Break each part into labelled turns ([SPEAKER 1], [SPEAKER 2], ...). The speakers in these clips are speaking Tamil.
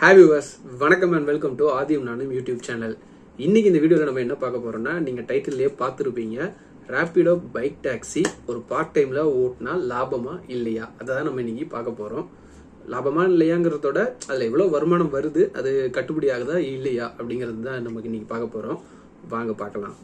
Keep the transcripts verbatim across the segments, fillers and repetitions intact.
[SPEAKER 1] Hi viewers, வணக்கம் and welcome to ஆதியும் நானும் யூடியூப் சேனல். இன்னைக்கு இந்த வீடியோல நம்ம என்ன பார்க்க போறோம்னா, நீங்க டைட்டில்லே பார்த்திருப்பீங்க, Rapido பைக் டாக்ஸி ஒரு பார்ட் டைம்ல ஓட்டினா லாபமா இல்லையா, அதான் நம்ம இன்னைக்கு பார்க்க போறோம். லாபமா இல்லையாங்கிறதோட அதுல எவ்வளவு வருமானம் வருது, அது கட்டுப்படி ஆகுதா இல்லையா அப்படிங்கிறது தான் நமக்கு இன்னைக்கு பார்க்க போறோம். வாங்க பார்க்கலாம்.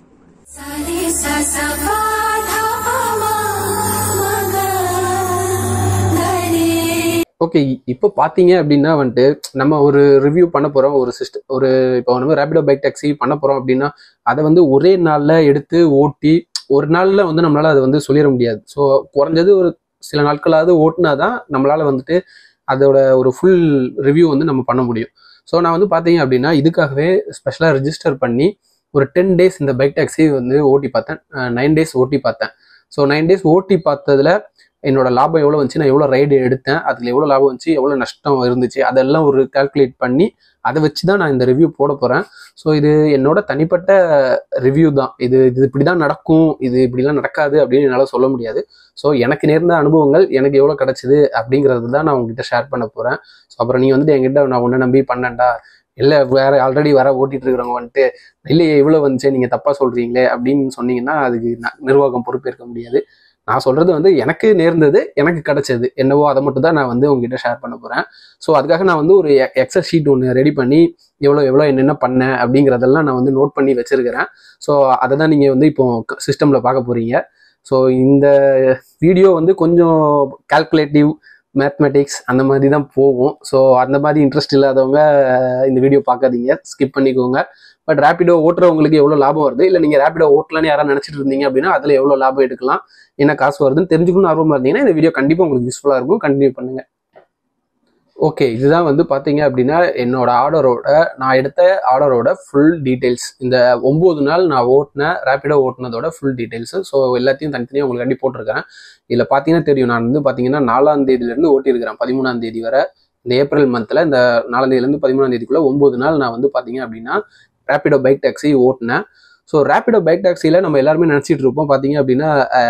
[SPEAKER 1] ஓகே, இப்போ பார்த்தீங்க அப்படின்னா வந்துட்டு நம்ம ஒரு ரிவ்யூ பண்ண போகிறோம், ஒரு சிஸ்டம் ஒரு இப்போ நம்ம ரேபிடோ பைக் டாக்ஸி பண்ண போகிறோம் அப்படின்னா அதை வந்து ஒரே நாளில் எடுத்து ஓட்டி ஒரு நாளில் வந்து நம்மளால் அதை வந்து சொல்லிட முடியாது. ஸோ குறைஞ்சது ஒரு சில நாட்களாவது ஓட்டினா தான் நம்மளால் வந்துட்டு அதோட ஒரு ஃபுல் ரிவ்யூ வந்து நம்ம பண்ண முடியும். ஸோ நான் வந்து பார்த்தீங்க அப்படின்னா இதுக்காகவே ஸ்பெஷலாக ரிஜிஸ்டர் பண்ணி ஒரு டென் டேஸ் இந்த பைக் டாக்ஸி வந்து ஓட்டி பார்த்தேன். நைன் டேஸ் ஓட்டி பார்த்தேன். ஸோ நைன் டேஸ் ஓட்டி பார்த்ததுல என்னோட லாபம் எவ்வளோ வந்துச்சு, நான் எவ்வளோ ரைடு எடுத்தேன், அதில் எவ்வளோ லாபம் வந்துச்சு, எவ்வளோ நஷ்டம் இருந்துச்சு, அதெல்லாம் ஒரு கால்குலேட் பண்ணி அதை வச்சு தான் நான் இந்த ரிவ்யூ போட போகிறேன். ஸோ இது என்னோட தனிப்பட்ட ரிவ்யூ தான். இது இது இப்படி தான் நடக்கும், இது இப்படிலாம் நடக்காது அப்படின்னு என்னால் சொல்ல முடியாது. ஸோ எனக்கு நேர்ந்த அனுபவங்கள் எனக்கு எவ்வளோ கிடச்சிது அப்படிங்கிறது தான் நான் உங்ககிட்ட ஷேர் பண்ண போகிறேன். ஸோ அப்புறம் நீங்கள் வந்துட்டு என்கிட்ட நான் ஒன்றை நம்பி பண்ணேன்டா, இல்லை வேற ஆல்ரெடி வர ஓட்டிட்டு இருக்கிறவங்க வந்துட்டு இல்லையே இவ்வளோ வந்துச்சு நீங்கள் தப்பாக சொல்கிறீங்களே அப்படின்னு சொன்னீங்கன்னா அதுக்கு நிர்வாகம் பொறுப்பேற்க முடியாது. நான் சொல்றது வந்து எனக்கு நேர்ந்தது, எனக்கு கிடைச்சது என்னவோ அதை மட்டும் தான் நான் வந்து உங்ககிட்ட ஷேர் பண்ண போறேன். ஸோ அதுக்காக நான் வந்து ஒரு எக்ஸல் ஷீட் ஒன்று ரெடி பண்ணி எவ்வளோ எவ்வளோ என்னென்ன பண்ணேன் அப்படிங்கிறதெல்லாம் நான் வந்து நோட் பண்ணி வச்சிருக்கிறேன். ஸோ அதை தான் நீங்கள் வந்து இப்போ சிஸ்டமில் பார்க்க போறீங்க. ஸோ இந்த வீடியோ வந்து கொஞ்சம் கால்குலேட்டிவ் மேத்மெட்டிக்ஸ் அந்த மாதிரி தான் போகும். ஸோ அந்த மாதிரி இன்ட்ரெஸ்ட் இல்லாதவங்க இந்த வீடியோ பார்க்காதீங்க, ஸ்கிப் பண்ணிக்கோங்க. பட் ரேபிடோ ஓட்டுறவங்களுக்கு எவ்வளோ லாபம் வருது, இல்லை நீங்கள் ரேபிடோ ஓட்டலான்னு யாராவது நினச்சிட்டு இருந்தீங்க அப்படின்னா அதில் எவ்வளோ லாபம் எடுக்கலாம், என்ன காசு வருதுன்னு தெரிஞ்சுக்கணும்னு ஆர்வமாக இருந்தீங்கன்னா இந்த வீடியோ கண்டிப்பாக உங்களுக்கு யூஸ்ஃபுல்லாக இருக்கும். கண்டினியூ பண்ணுங்க. ஓகே, இதுதான் வந்து பார்த்தீங்க அப்படின்னா என்னோட ஆர்டரோட நான் எடுத்த ஆர்டரோட ஃபுல் டீட்டெயில்ஸ். இந்த ஒம்பது நாள் நான் ஓட்டின ரேபிடோ ஓட்டினதோட ஃபுல் டீட்டெயில்ஸ். ஸோ எல்லாத்தையும் தனித்தனியாக உங்களுக்கு கண்டி போட்டிருக்கேன். இதில் பார்த்தீங்கன்னா தெரியும், நான் வந்து பார்த்தீங்கன்னா நாலாம் தேதியிலேருந்து ஓட்டியிருக்கிறேன் பதிமூணாம் தேதி வரை. இந்த ஏப்ரல் மந்தில் இந்த நாலாம் தேதியிலேருந்து பதிமூணாம் தேதிக்குள்ளே ஒம்பது நாள் நான் வந்து பார்த்தீங்க அப்படின்னா ரேபிடோ பைக் டாக்ஸி ஓட்டினேன். ஸோ ரேபிடோ பைக் டாக்ஸியில் நம்ம எல்லாருமே நினச்சிட்டு இருப்போம் பார்த்தீங்க அப்படின்னா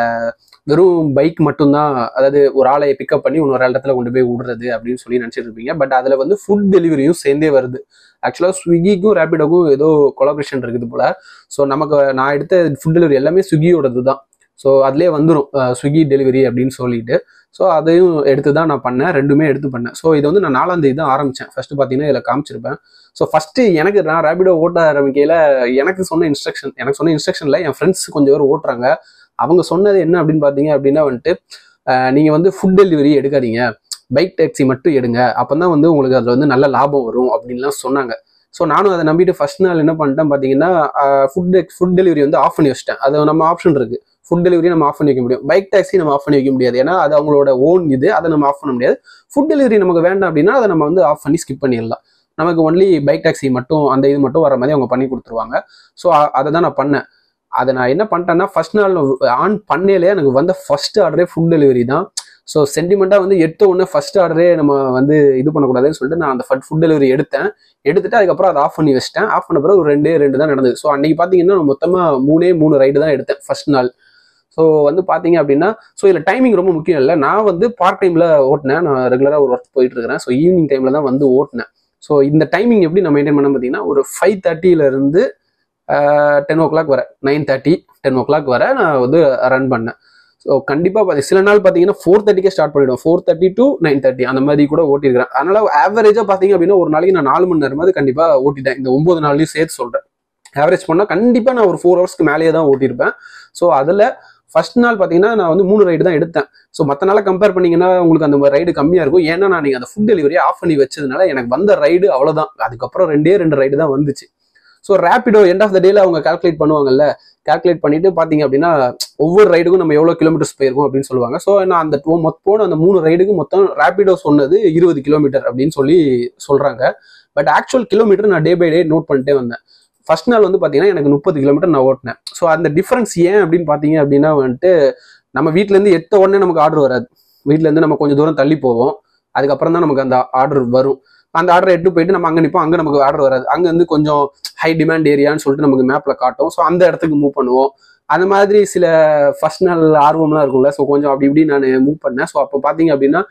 [SPEAKER 1] வெறும் பைக் மட்டும்தான், அதாவது ஒரு ஆளை பிக்கப் பண்ணி இன்னொரு இடத்துல கொண்டு போய் விடுறது அப்படின்னு சொல்லி நினச்சிட்டு இருப்பீங்க. பட் அதில் வந்து ஃபுட் டெலிவரியும் சேர்ந்தே வருது. ஆக்சுவலாக ஸ்விக்கிக்கும் ரேபிடோக்கும் ஏதோ கொலாபரேஷன் இருக்குது போல. ஸோ நமக்கு நான் எடுத்த ஃபுட் டெலிவரி எல்லாமே ஸ்விக்கியோடது தான். ஸோ அதுலேயே வந்துடும் ஸ்விக்கி டெலிவரி அப்படின்னு சொல்லிட்டு. ஸோ அதையும் எடுத்து தான் நான் பண்ணேன், ரெண்டுமே எடுத்து பண்ணேன். ஸோ இது வந்து நான் நாலாம் தேதி தான் ஆரம்பித்தேன். ஃபர்ஸ்ட் பார்த்தீங்கன்னா இதில் காமிச்சிருப்பேன். ஸோ ஃபர்ஸ்ட் எனக்கு நான் ரேபிடோ ஓட்ட ஆரம்பிக்கையில் எனக்கு சொன்ன இன்ஸ்ட்ரக்ஷன் எனக்கு சொன்ன இன்ஸ்ட்ரக்ஷனில் என் ஃப்ரெண்ட்ஸ் கொஞ்சம் பேர் ஓட்டுறாங்க. அவங்க சொன்னது என்ன அப்படின்னு பார்த்தீங்க அப்படின்னா வந்துட்டு நீங்கள் வந்து ஃபுட் டெலிவரி எடுக்காதீங்க, பைக் டாக்ஸி மட்டும் எடுங்க, அப்போ தான் வந்து உங்களுக்கு அதில் வந்து நல்ல லாபம் வரும் அப்படின்லாம் சொன்னாங்க. ஸோ நானும் அதை நம்பிட்டு ஃபர்ஸ்ட் நாள் என்ன பண்ணிட்டேன் பார்த்தீங்கன்னா ஃபுட் ஃபுட் டெலிவரி வந்து ஆஃப் பண்ணி வச்சிட்டேன். அது நம்ம ஆப்ஷன் இருக்குது, ஃபுட் டெலிவரி நம்ம ஆஃப் பண்ணி வைக்க முடியும், பைக் டாக்ஸி நம்ம ஆஃப் பண்ணி வைக்க முடியாது, ஏன்னா அது அவங்களோட ஓன் இது, அதை நம்ம ஆஃப் பண்ண முடியாது. ஃபுட் டெலிவரி நமக்கு வேண்டாம் அப்படின்னா அதை நம்ம வந்து ஆஃப் பண்ணி ஸ்கிப் பண்ணிடலாம். நமக்கு ஒன்லி பைக் டாக்ஸி மட்டும் அந்த இது மட்டும் வர மாதிரி அவங்க பண்ணி கொடுத்துருவாங்க. ஸோ அதை தான் நான் பண்ணேன். அதை நான் என்ன பண்ணிட்டேன்னா ஃபர்ஸ்ட் நாள் ஆன் பண்ணையிலே எனக்கு வந்த ஃபர்ஸ்ட் ஆர்டரே ஃபுட் டெலிவரி தான். ஸோ சென்டிமெண்ட்டாக வந்து எடுத்த உடனே ஃபர்ஸ்ட் ஆர்டரே நம்ம வந்து இது பண்ணக்கூடாதுன்னு சொல்லிட்டு நான் அந்த ஃபுட் டெலிவரி எடுத்தேன். எடுத்துட்டு அதுக்கப்புறம் அதை ஆஃப் பண்ணி வச்சிட்டேன். ஆஃப் பண்ண பிறகு ஒரு ரெண்டே ரெண்டு தான் நடந்தது. ஸோ அன்னைக்கு பார்த்தீங்கன்னா மொத்தமாக மூணே மூணு ரைடு தான் எடுத்தேன் ஃபர்ஸ்ட் நாள். ஸோ வந்து பார்த்தீங்க அப்படின்னா ஸோ இதில் டைமிங் ரொம்ப முக்கியம் இல்லை. நான் வந்து பார்ட் டைமில் ஓட்டினேன், நான் ரெகுலராக ஒரு ஒர்க் போயிட்டு இருக்கிறேன். ஸோ ஈவினிங் டைமில் தான் வந்து ஓட்டினேன். ஸோ இந்த டைமிங் எப்படி நான் மெயின்டைன் பண்ண பார்த்தீங்கன்னா ஒரு ஃபைவ் தேர்ட்டியிலேருந்து டென் ஓ கிளாக் வர nine thirty ten o'clock வர நான் வந்து ரன் பண்ணேன். ஸோ கண்டிப்பாக பார்த்தி சில நாள் பார்த்தீங்கன்னா ஃபோர் தேர்ட்டிக்கே ஸ்டார்ட் பண்ணிவிடுவோம், four thirty to nine thirty அந்த மாதிரி கூட ஓட்டிருக்கிறேன். அதனால ஆவரேஜாக பார்த்தீங்க அப்படின்னா ஒரு நாளைக்கு நான் நாலு மணி நேரமாவது கண்டிப்பாக ஓட்டிட்டேன். இந்த ஒம்பது நாள்லையும் சேர்த்து சொல்கிறேன். ஆவரேஜ் பண்ணால் கண்டிப்பாக நான் ஒரு ஃபோர் ஹவர்ஸ்க்கு மேலேயே தான் ஓட்டியிருப்பேன். ஸோ அதில் ஃபர்ஸ்ட் நாள் பார்த்தீங்கன்னா நான் வந்து மூணு ரைடு தான் எடுத்தேன். ஸோ மற்ற நாளை கம்பேர் பண்ணிங்கன்னா உங்களுக்கு அந்த ரைடு கம்மியாக இருக்கும். ஏன்னா நான் நீங்கள் அந்த ஃபுட் டெலிவரியை ஆஃப் பண்ணி வச்சதுனால எனக்கு வந்த ரைடு அவ்வளோதான். அதுக்கப்புறம் ரெண்டே ரெண்டு ரைடு தான் வந்துச்சு. So Rapido end of the டேல அவங்க கால்குலேட் பண்ணுவாங்கல்ல, கால்குலேட் பண்ணிட்டு பார்த்தீங்க அப்படின்னா ஒவ்வொரு ரைடுக்கும் நம்ம எவ்வளோ கிலோமீட்டர்ஸ் போயிருக்கோம் அப்படின்னு சொல்லுவாங்க. ஸோ நான் அந்த மொத்தம் அந்த மூணு ரைடுக்கு மொத்தம் ரேபிடோ சொன்னது இருபது கிலோமீட்டர் அப்படின்னு சொல்லி சொல்கிறாங்க. பட் ஆக்சுவல் கிலோமீட்டர் நான் டே பை டே நோட் பண்ணிட்டே வந்தேன். ஃபர்ஸ்ட் நாள் வந்து பார்த்தீங்கன்னா எனக்கு முப்பது கிலோமீட்டர் நான் ஓட்டினேன். ஸோ அந்த டிஃப்ரென்ஸ் ஏன் அப்படின்னு பார்த்தீங்க அப்படின்னா வந்துட்டு நம்ம வீட்டிலேருந்து எத்த உடனே நமக்கு ஆர்டர் வராது. வீட்டிலேருந்து நம்ம கொஞ்சம் தூரம் தள்ளி போவோம், அதுக்கப்புறம் தான் நமக்கு அந்த ஆர்டர் வரும். அந்த ஆர்டரை எடுத்து போயிட்டு நம்ம அங்கே நிற்போம், அங்கே நமக்கு ஆர்டர் வராது. அங்கே வந்து கொஞ்சம் ஹை டிமாண்ட் ஏரியான்னு சொல்லிட்டு நமக்கு மேப்பில் காட்டும். ஸோ அந்த இடத்துக்கு மூவ் பண்ணுவோம். அந்த மாதிரி சில ஃபர்ஸ்ட் நாள் ஆர்வம்லாம் இருக்கும்ல. ஸோ கொஞ்சம் அப்படி இப்படி நான் மூவ் பண்ணேன். ஸோ அப்போ பார்த்தீங்க அப்படின்னா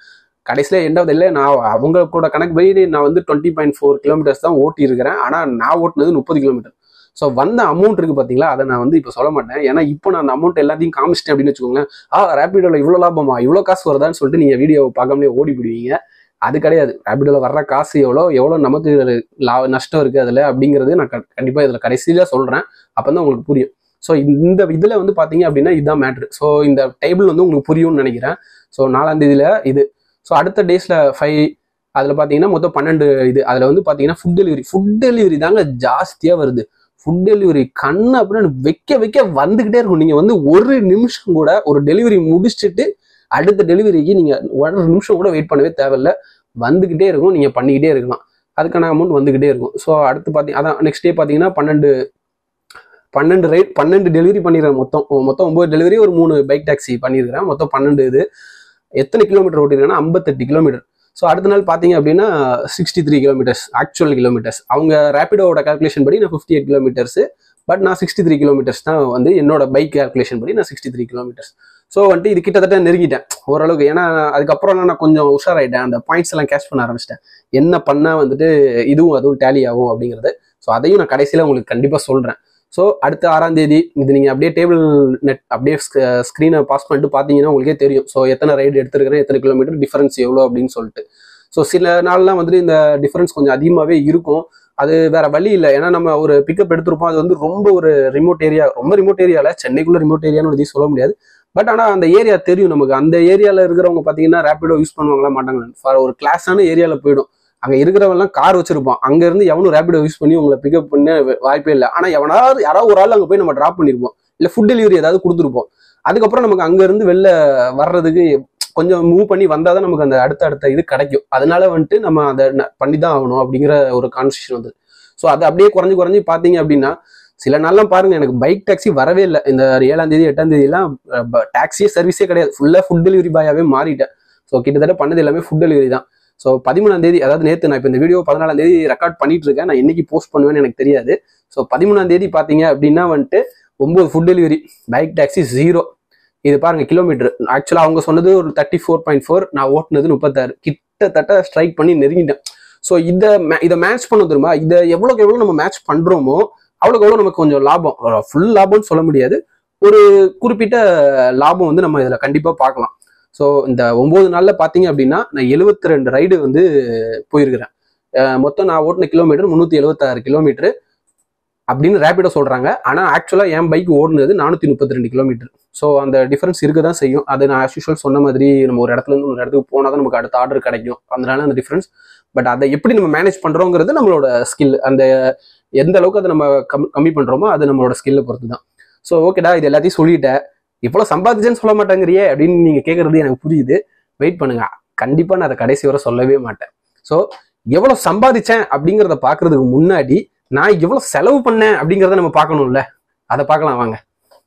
[SPEAKER 1] கடைசியில் எண்டாவது இல்லை, நான் அவங்க கூட கணக்கு படி நான் வந்து டுவெண்ட்டி பாயிண்ட் ஃபோர் கிலோமீட்டர்ஸ் தான் ஓட்டி இருக்கிறேன். ஆனால் நான் ஓட்டினது முப்பது கிலோமீட்டர். ஸோ வந்த அமௌண்ட் இருக்கு பார்த்தீங்களா, அதை நான் வந்து இப்போ சொல்ல மாட்டேன். ஏன்னா இப்போ நான் அந்த அமௌண்ட் எல்லாத்தையும் காமிச்சிட்டேன் அப்படின்னு வச்சுக்கோங்களேன். ஆ ரேபிடோவில் இவ்வளோ லாபமா, இவ்வளோ காசு வருதான்னு சொல்லிட்டு நீங்கள் வீடியோவை பார்க்காமலே ஓடி போடுவீங்க. அது கிடையாது. ரேபிடோவில் வர்ற காசு எவ்வளோ எவ்வளோ நமக்கு லா நஷ்டம் இருக்குது அதில் அப்படிங்கிறது நான் கண்டிப்பாக இதில் கடைசியில் சொல்கிறேன். அப்போ தான் உங்களுக்கு புரியும். ஸோ இந்த இதில் வந்து பார்த்தீங்க அப்படின்னா இதுதான் மேட்ரு. ஸோ இந்த டேபிள் வந்து உங்களுக்கு புரியும்னு நினைக்கிறேன். ஸோ நாலாம் தேதியில் இது. ஸோ அடுத்த டேஸில் ஃபைவ் அதில் பார்த்தீங்கன்னா மொத்தம் பன்னெண்டு இது. அதில் வந்து பார்த்தீங்கன்னா ஃபுட் டெலிவரி ஃபுட் டெலிவரி தாங்க ஜாஸ்தியாக வருது. ஃபுட் டெலிவரி கண்ணு அப்படின்னு வைக்க வைக்க வந்துக்கிட்டே இருக்கும். நீங்கள் வந்து ஒரு நிமிஷம் கூட ஒரு டெலிவரி முடிச்சுட்டு அடுத்த டெலிவரிக்கு நீங்கள் ஒரு நிமிஷம் கூட வெயிட் பண்ணவே தேவையில்லை. வந்துக்கிட்டே இருக்கும், நீங்கள் பண்ணிக்கிட்டே இருக்கலாம். அதுக்கான அமௌண்ட் வந்துக்கிட்டே இருக்கும். ஸோ அடுத்து பார்த்தீங்க அதான் நெக்ஸ்ட் டே பார்த்தீங்கன்னா பன்னெண்டு பன்னெண்டு ரைட் பன்னெண்டு டெலிவரி பண்ணிடுறேன். மொத்தம் மொத்தம் ஒம்பது டெலிவரி, ஒரு மூணு பைக் டாக்ஸி பண்ணியிருக்கிறேன். மொத்தம் பன்னெண்டு இது. எத்தனை கிலோமீட்டர் ஓட்டிருக்கேன்னா ஐம்பத்தெட்டு கிலோமீட்டர். ஸோ அடுத்த நாள் பார்த்தீங்க அப்படின்னா sixty three kilometres actual kilometres. அவங்க ரேபிடோட கால்குலேஷன் படி நான் ஃபிஃப்டி எயிட் கிலோமீட்டர்ஸ், பட் நான் சிக்ஸ்டி த்ரீ கிலோமீட்டர்ஸ் தான் வந்து என்னோட பைக் கால்குலேஷன் படி நான் சிக்ஸ்டி த்ரீ கிலோமீட்டர்ஸ். ஸோ வந்துட்டு இது கிட்டத்தட்ட நெருங்கிட்டேன் ஓரளவுக்கு. ஏன்னா அதுக்கப்புறம் நான் கொஞ்சம் உஷாராயிட்டேன். அந்த பாயிண்ட்ஸ் எல்லாம் கேஷ் பண்ண ஆரம்பிச்சிட்டேன். என்ன பண்ணால் வந்துட்டு இதுவும் அதுவும் டேலி ஆகும் அப்படிங்கிறது. ஸோ அதையும் நான் கடைசியில் உங்களுக்கு கண்டிப்பாக சொல்கிறேன். ஸோ அடுத்த ஆறாம் தேதி இது நீங்கள் அப்படியே டேபிள் நெட் அப்படியே ஸ்க்ரீனை பாஸ் பண்ணிட்டு பார்த்தீங்கன்னா உங்களுக்கே தெரியும். ஸோ எத்தனை ரைடு எடுத்துருக்கிறேன், எத்தனை கிலோமீட்டர் டிஃபரன்ஸ் எவ்வளோ அப்படின்னு சொல்லிட்டு. ஸோ சில நாள்லாம் வந்துட்டு இந்த டிஃபரன்ஸ் கொஞ்சம் அதிகமாகவே இருக்கும். அது வேற வழி இல்லை. ஏன்னா நம்ம ஒரு பிக்கப் எடுத்திருப்போம். அது வந்து ரொம்ப ஒரு ரிமோட் ஏரியா, ரொம்ப ரிமோட் ஏரியாவில் சென்னைக்குள்ள ரிமோட் ஏரியான்னு ஒரு சொல்ல முடியாது. பட் ஆனால் அந்த ஏரியா தெரியும் நமக்கு. அந்த ஏரியாவில் இருக்கிறவங்க பார்த்தீங்கன்னா ரேபிடோ யூஸ் பண்ணுவாங்களா மாட்டாங்களா, ஃபார் ஒரு கிளாஸான ஏரியாவில் போயிடும். அங்கே இருக்கிறவங்கலாம் கார் வச்சிருப்பான். அங்கேருந்து எவனும் ரேபிடோ யூஸ் பண்ணி உங்களை பிக்கப் பண்ண வாய்ப்பே இல்லை. ஆனால் எவனாவது யாராவது ஒரு ஆள் அங்கே போய் நம்ம ட்ராப் பண்ணியிருப்போம், இல்லை ஃபுட் டெலிவரி ஏதாவது கொடுத்துருப்போம். அதுக்கப்புறம் நமக்கு அங்கேருந்து வெளில வர்றதுக்கு கொஞ்சம் மூவ் பண்ணி வந்தால் தான் நமக்கு அந்த அடுத்த அடுத்த இது கிடைக்கும். அதனால வந்துட்டு நம்ம அதை பண்ணி தான் ஆகணும் அப்படிங்கிற ஒரு கான்செப்ஷன் வந்து. ஸோ அது அப்படியே குறைஞ்சி குறைஞ்சி பார்த்தீங்க அப்படின்னா சில நாள்லாம் பாருங்க எனக்கு பைக் டாக்ஸி வரவே இல்லை. இந்த ஏழாம் தேதி எட்டாம் தேதியெல்லாம் டாக்ஸியே சர்வீஸே கிடையாது. ஃபுல்லாக ஃபுட் டெலிவரி பாயாவே மாறிட்டேன். ஸோ கிட்டத்தட்ட பண்ணது எல்லாமே ஃபுட் டெலிவரி தான். ஸோ பதிமூணாம் தேதி அதாவது நேற்று நான் இப்போ இந்த வீடியோ பதினாலாம் தேதி ரெக்கார்ட் பண்ணிட்டு இருக்கேன். நான் என்னைக்கு போஸ்ட் பண்ணுவேன்னு எனக்கு தெரியாது. ஸோ பதிமூணாம் தேதி பார்த்தீங்க அப்படின்னா வந்துட்டு ஒன்பது food delivery, bike taxi zero. இது பாருங்க கிலோமீட்டர். ஆக்சுவலாக அவங்க சொன்னது ஒரு தேர்ட்டி ஃபோர் பாயிண்ட் ஃபோர் நான் ஓட்டுனது முப்பத்தாறு. கிட்டத்தட்ட ஸ்ட்ரைக் பண்ணி நெருங்கிட்டேன். ஸோ இதை இதை மேட்ச் பண்ண தெரியுமா, இதை எவ்வளோக்கு எவ்வளோ நம்ம மேட்ச் பண்ணுறோமோ அவ்வளோக்கு எவ்வளோ நமக்கு கொஞ்சம் லாபம், ஃபுல் லாபம்னு சொல்ல முடியாது, ஒரு குறிப்பிட்ட லாபம் வந்து நம்ம இதில் கண்டிப்பாக பார்க்கலாம். ஸோ இந்த ஒம்பது நாளில் பார்த்தீங்க அப்படின்னா நான் எழுபத்தி ரெண்டு ரைடு வந்து போயிருக்கிறேன். மொத்தம் நான் ஓட்டின கிலோமீட்டர் முந்நூற்றி எழுபத்தாறு கிலோமீட்டர் அப்படின்னு ரேபிடோ சொல்கிறாங்க. ஆனால் ஆக்சுவலாக என் பைக் ஓடுனது நானூற்றி முப்பத்தி ரெண்டு கிலோமீட்டர். ஸோ அந்த டிஃபரன்ஸ் இருக்க தான் செய்யும். அது நான் ஆஸ் யூஷுவல் சொன்ன மாதிரி நம்ம ஒரு இடத்துல இருந்து ஒரு இடத்துக்கு போனால் தான் நமக்கு அடுத்த ஆர்டர் கிடைக்கும். அதனால அந்த டிஃபரன்ஸ். பட் அதை எப்படி நம்ம மேனேஜ் பண்ணுறோங்கிறது நம்மளோட ஸ்கில். அந்த எந்த அளவுக்கு அதை நம்ம கம் கம்மி பண்ணுறோமோ அது நம்மளோட ஸ்கில்லை பொறுத்து தான். ஸோ ஓகேடா, இது எல்லாத்தையும் சொல்லிட்டேன், இவ்வளோ சம்பாதிச்சேன்னு சொல்ல மாட்டாங்கிறியே அப்படின்னு நீங்கள் கேட்குறது எனக்கு புரியுது. வெயிட் பண்ணுங்க, கண்டிப்பாக நான் அதை கடைசி வரை சொல்லவே மாட்டேன். ஸோ எவ்வளோ சம்பாதிச்சேன் அப்படிங்கிறத பார்க்கறதுக்கு முன்னாடி நான் எவ்வளோ செலவு பண்ணேன் அப்படிங்கிறத நம்ம பார்க்கணும்ல. அதை பார்க்கலாம் வாங்க.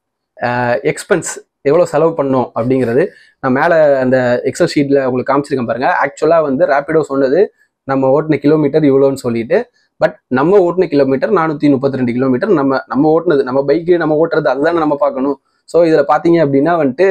[SPEAKER 1] எக்ஸ்பென்ஸ் எவ்வளோ செலவு பண்ணோம் அப்படிங்கிறது நான் மேலே அந்த எக்ஸல் ஷீட்டில் உங்களுக்கு காமிச்சிருக்கேன் பாருங்க. ஆக்சுவலாக வந்து ரேபிடோ சொன்னது நம்ம ஓட்டின கிலோமீட்டர் இவ்வளோன்னு சொல்லிட்டு, பட் நம்ம ஓட்டின கிலோமீட்டர் நானூற்றி முப்பத்தி ரெண்டு கிலோமீட்டர். நம்ம நம்ம ஓட்டுனது நம்ம பைக்கு நம்ம ஓட்டுறது அதுதானே நம்ம பார்க்கணும். ஸோ இதில் பார்த்தீங்க அப்படின்னா வந்துட்டு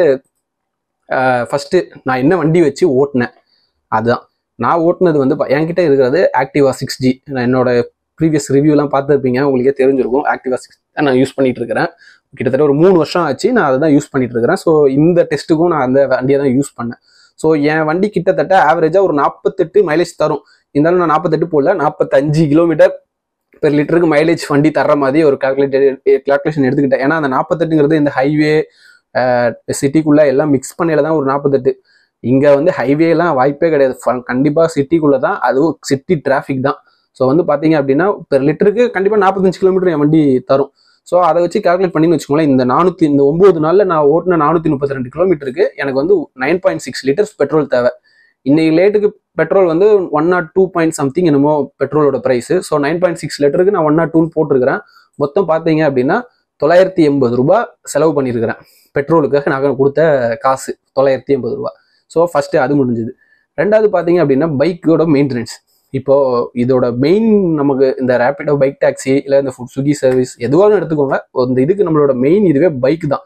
[SPEAKER 1] ஃபஸ்ட்டு நான் என்ன வண்டி வச்சு ஓட்டினேன் அதுதான். நான் ஓட்டுனது வந்து என்கிட்ட இருக்கிறது ஆக்டிவா சிக்ஸ் ஜி. நான் என்னோட ப்ரீவியஸ் ரிவ்யூலாம் பார்த்துருப்பீங்க, உங்களுக்கே தெரிஞ்சிருக்கும். ஆக்டிவா சிக்ஸ் தான் நான் யூஸ் பண்ணிட்டு இருக்கிறேன். கிட்டத்தட்ட ஒரு மூணு வருஷம் ஆச்சு நான் அதை தான் யூஸ் பண்ணிட்டு இருக்கிறேன். ஸோ இந்த டெஸ்ட்டுக்கும் நான் அந்த வண்டியை தான் யூஸ் பண்ணேன். ஸோ என் வண்டி கிட்டத்தட்ட ஆவரேஜாக ஒரு நாற்பத்தெட்டு மைலேஜ் தரும். இருந்தாலும் நான் நாற்பத்தெட்டு போடல, நாற்பத்தஞ்சு கிலோமீட்டர் பெர் லிட்டருக்கு மைலேஜ் வண்டி தர்ற மாதிரி ஒரு கால்குலேட்டர் கால்குலேஷன் எடுத்துக்கிட்டேன். ஏன்னா அந்த நாற்பத்தெட்டுங்கிறது இந்த ஹைவே சிட்டிக்குள்ளே எல்லாம் மிக்ஸ் பண்ணையில தான் ஒரு நாற்பத்தெட்டு. இங்கே வந்து ஹைவேலாம் வாய்ப்பே கிடையாது. கண்டிப்பாக சிட்டிக்குள்ளே தான், அதுவும் சிட்டி டிராஃபிக் தான். ஸோ வந்து பார்த்தீங்க அப்படின்னா பெர் லிட்டருக்கு கண்டிப்பாக நாற்பத்தஞ்சு கிலோமீட்டர் என் வண்டி தரும். ஸோ அதை வச்சு கால்குலேட் பண்ணின்னு வச்சுக்கோங்களேன். இந்த நானூற்றி இந்த ஒம்பது நாளில் நான் ஓட்டின நானூற்றி முப்பத்தி ரெண்டு கிலோமீட்டருக்கு எனக்கு வந்து nine point six litres petrol தேவை. இன்னைக்கு லேட்டுக்கு பெட்ரோல் வந்து one nought two point something என்னமோ பெட்ரோலோட price. So nine point six லிட்டருக்கு நான் ஒன் நாட் டூன்னு போட்டிருக்கிறேன். மொத்தம் பார்த்தீங்க அப்படின்னா தொள்ளாயிரத்தி எண்பது ரூபாய் செலவு பண்ணியிருக்கிறேன். பெட்ரோலுக்காக நாங்கள் கொடுத்த காசு தொள்ளாயிரத்தி எண்பது ரூபா. ஸோ ஃபஸ்ட்டு அது முடிஞ்சுது. ரெண்டாவது பார்த்தீங்க அப்படின்னா பைக்கோட மெயின்டெனன்ஸ். இப்போ இதோட மெயின் நமக்கு இந்த ரேபிடோ பைக் டாக்ஸி இல்லை இந்த ஃபுட் ஸ்விக்கி சர்வீஸ் எதுவாக எடுத்துக்கோங்க, இந்த இதுக்கு நம்மளோட மெயின் இதுவே பைக் தான்.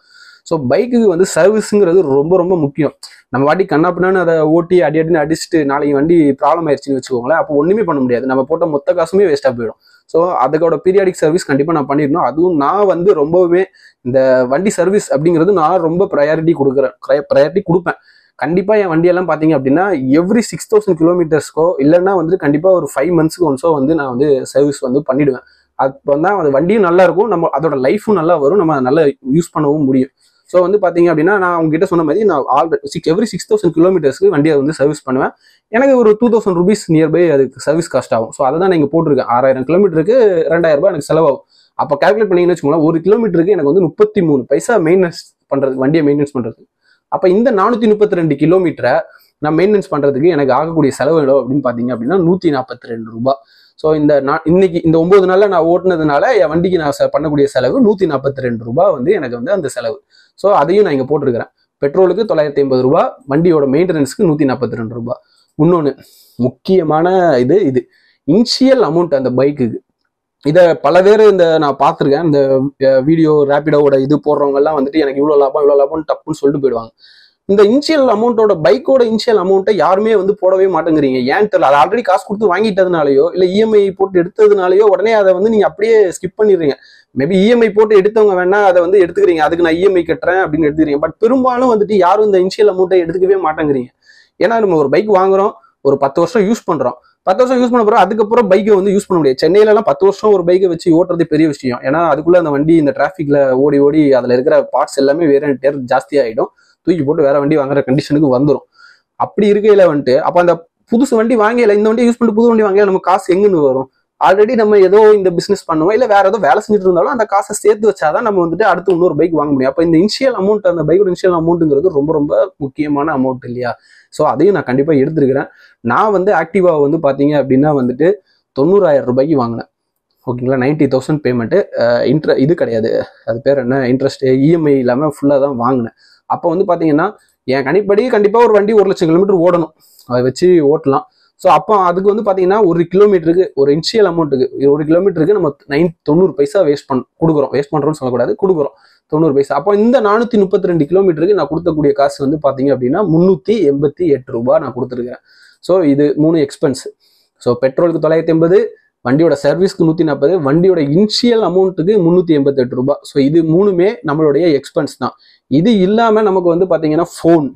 [SPEAKER 1] ஸோ பைக்குக்கு வந்து சர்வீஸுங்கிறது ரொம்ப ரொம்ப முக்கியம். நம்ம வாட்டி கண்ணாப்பினான்னு அதை ஓட்டி அடி அடினு அடிச்சுட்டு நாளைக்கு வண்டி ப்ராப்ளம் ஆயிடுச்சுன்னு வச்சுக்கோங்களேன், அப்போ ஒன்றுமே பண்ண முடியாது, நம்ம போட்ட மொத்த காசுமே வேஸ்ட்டாக போயிடும். ஸோ அதுக்கோட பீரியாடிக் சர்வீஸ் கண்டிப்பாக நான் பண்ணிடணும். அதுவும் நான் வந்து ரொம்பவே இந்த வண்டி சர்வீஸ் அப்படிங்கிறது நான் ரொம்ப ப்ரையாரிட்டி கொடுக்குறேன், ப்ரையாரிட்டி கொடுப்பேன். கண்டிப்பாக என் வண்டியெல்லாம் பார்த்தீங்க அப்படின்னா எவ்ரி சிக்ஸ் தௌசண்ட் கிலோமீட்டர்ஸ்க்கோ இல்லைன்னா வந்து கண்டிப்பாக ஒரு ஃபைவ் மந்த்ஸ்க்கு ஒன்ஸோ வந்து நான் வந்து சர்வீஸ் வந்து பண்ணிவிடுவேன். அப்போ தான் அது வண்டியும் நல்லா இருக்கும், நம்ம அதோட லைஃபும் நல்லா வரும், நம்ம நல்லா யூஸ் பண்ணவும் முடியும். ஸோ வந்து பார்த்தீங்க அப்படின்னா நான் உங்ககிட்ட சொன்ன மாதிரி நான் already six every six thousand கிலோமீட்டர்ஸ்க்கு வண்டியை வந்து சர்வீஸ் பண்ணுவேன். எனக்கு ஒரு டூ தௌசண்ட் ருபீஸ் நியர்பை அதுக்கு சர்வீஸ் காஸ்ட் ஆகும். ஸோ அதை தான் நான் இங்கே போட்டிருக்கேன். ஆறாயிரம் கிலோமீட்டருக்கு ரெண்டாயிரம் ரூபாய் எனக்கு செலவாகும். அப்போ கால்குலேட் பண்ணிங்கன்னு வச்சுக்கோங்களேன், ஒரு கிலோமீட்டருக்கு எனக்கு வந்து முப்பத்தி மூணு பைசா மெயின்டெனன்ஸ் பண்ணுறது, வண்டியை மெயின்டெனன்ஸ் பண்ணுறது. அப்போ இந்த நானூற்றி முப்பத்தி ரெண்டு கிலோமீட்டரை நான் மெயின்டெனன்ஸ் பண்ணுறதுக்கு எனக்கு ஆகக்கூடிய செலவு எவ்வளோ அப்படின்னு பார்த்தீங்க அப்படின்னா நூற்றி நாற்பத்தி ரெண்டு ரூபாய். ஸோ இந்த நான் இன்னைக்கு இந்த ஒன்பது நாளில் நான் ஓட்டுனதுனால என் வண்டிக்கு நான் பண்ணக்கூடிய செலவு நூற்றி நாற்பத்தி ரெண்டு ரூபாய் வந்து எனக்கு வந்து அந்த செலவு. ஸோ அதையும் நான் இங்கே போட்டிருக்கிறேன். பெட்ரோலுக்கு தொள்ளாயிரத்தி ஐம்பது ரூபாய், வண்டியோட மெயின்டெனன்ஸ்க்கு நூற்றி நாற்பத்தி ரெண்டு ரூபாய். இன்னொன்று முக்கியமான இது இது இனிஷியல் அமௌண்ட் அந்த பைக்குக்கு. இதை பல பேர் இந்த நான் பார்த்துருக்கேன், இந்த வீடியோ ரேபிடோட இது போடுறவங்க எல்லாம் வந்துட்டு எனக்கு இவ்வளோ லாபம் இவ்வளோ லாபம்னு டப்புன்னு சொல்லிட்டு போயிடுவாங்க. இந்த இனிஷியல் அமௌண்ட்டோட பைக்கோட இனிஷியல் அமௌண்ட்டை யாருமே வந்து போடவே மாட்டேங்கிறீங்க. ஏன்னு தெரியல, அது ஆல்ரெடி காசு கொடுத்து வாங்கிட்டதுனாலயோ இல்லை இஎம்ஐ போட்டு எடுத்ததுனாலயோ உடனே அதை வந்து நீங்கள் அப்படியே ஸ்கிப் பண்ணிடுறீங்க. மேபி இஎம்ஐ போட்டு எடுத்தவங்க வேணா அதை வந்து எடுத்துக்கிறீங்க, அதுக்கு நான் இஎம்ஐ கட்டுறேன் அப்படின்னு எடுத்துக்கிறீங்க. பட் பெரும்பாலும் வந்துட்டு யாரும் இந்த இனிஷியல் அமௌண்ட்டை எடுத்துக்கவே மாட்டேங்கிறீங்க. ஏன்னா நம்ம ஒரு பைக் வாங்குறோம், ஒரு பத்து வருஷம் யூஸ் பண்றோம், பத்து வருஷம் யூஸ் பண்ண போறோம், அதுக்கப்புறம் பைக்கை வந்து யூஸ் பண்ண முடியாது. சென்னையில எல்லாம் பத்து வருஷம் ஒரு பைக்கை வச்சு ஓட்டுறது பெரிய விஷயம். ஏன்னா அதுக்குள்ள அந்த வண்டி இந்த டிராஃபிக்ல ஓடி ஓடி அதுல இருக்கிற பார்ட்ஸ் எல்லாமே வேற டேர் ஜாஸ்தி ஆயிடும், தூக்கி போட்டு வேற வண்டி வாங்குற கண்டிஷனுக்கு வந்துடும். அப்படி இருக்கையில வந்துட்டு அப்ப அந்த புதுசு வண்டி வாங்கல, இந்த வண்டி யூஸ் பண்ணிட்டு புது வண்டி வாங்கல, நம்ம காசு எங்கன்னு வரும்? ஆல்ரெடி நம்ம ஏதோ இந்த பிசினஸ் பண்ணுவோம் இல்ல வேற ஏதோ வேலை செஞ்சுட்டு இருந்தாலும் அந்த காசை சேர்த்து வச்சாதான் நம்ம வந்துட்டு அடுத்து இன்னொரு பைக் வாங்க முடியும். அப்ப இந்த இனிஷியல் அமௌண்ட், அந்த பைக்கோட இனிஷியல் அமௌண்ட்ங்கிறது ரொம்ப ரொம்ப முக்கியமான அமௌண்ட் இல்லையா? ஸோ அதையும் நான் கண்டிப்பா எடுத்துருக்கிறேன். நான் வந்து ஆக்டிவா வந்து பாத்தீங்க அப்படின்னா வந்துட்டு தொண்ணூறாயிரம் ரூபாய்க்கு வாங்கினேன். ஓகேங்களா, நைன்டி தௌசண்ட் பேமெண்ட், இன்ட்ர இது கிடையாது, அது பேர் என்ன, இன்ட்ரெஸ்ட் இஎம்ஐ இல்லாம ஃபுல்லா தான் வாங்கினேன். அப்போ வந்து பாத்தீங்கன்னா என் கணிப்படி கண்டிப்பா ஒரு வண்டி ஒரு லட்சம் கிலோமீட்டர் ஓடணும், அதை வச்சு ஓட்டலாம். ஸோ அப்போ அதுக்கு வந்து பாத்தீங்கன்னா ஒரு கிலோமீட்டருக்கு ஒரு இனிஷியல் அமௌண்ட்டுக்கு ஒரு கிலோமீட்டருக்கு நம்ம நைன் தொண்ணூறு பைசா வேஸ்ட் பண்ண கொடுக்குறோம். வேஸ்ட் பண்றோம்னு சொல்லக்கூடாது, கொடுக்குறோம் தொண்ணூறு பைசா. அப்போ இந்த நானூத்தி முப்பத்தி ரெண்டு கிலோமீட்டருக்கு நான் கொடுக்கக்கூடிய காசு வந்து பாத்தீங்க அப்படின்னா முன்னூத்தி எண்பத்தி எட்டு ரூபாய் நான் கொடுத்துருக்கேன். ஸோ இது மூணு எக்ஸ்பென்ஸ். ஸோ பெட்ரோலுக்கு தொள்ளாயிரத்தி எண்பது, வண்டியோட சர்வீஸ்க்கு நூத்தி நாற்பது, வண்டியோட இனிஷியல் அமௌண்ட்டுக்கு முன்னூத்தி எண்பத்தி எட்டு ரூபாய். ஸோ இது மூணுமே நம்மளுடைய எக்ஸ்பென்ஸ் தான். இது இல்லாம நமக்கு வந்து பாத்தீங்கன்னா ஃபோன்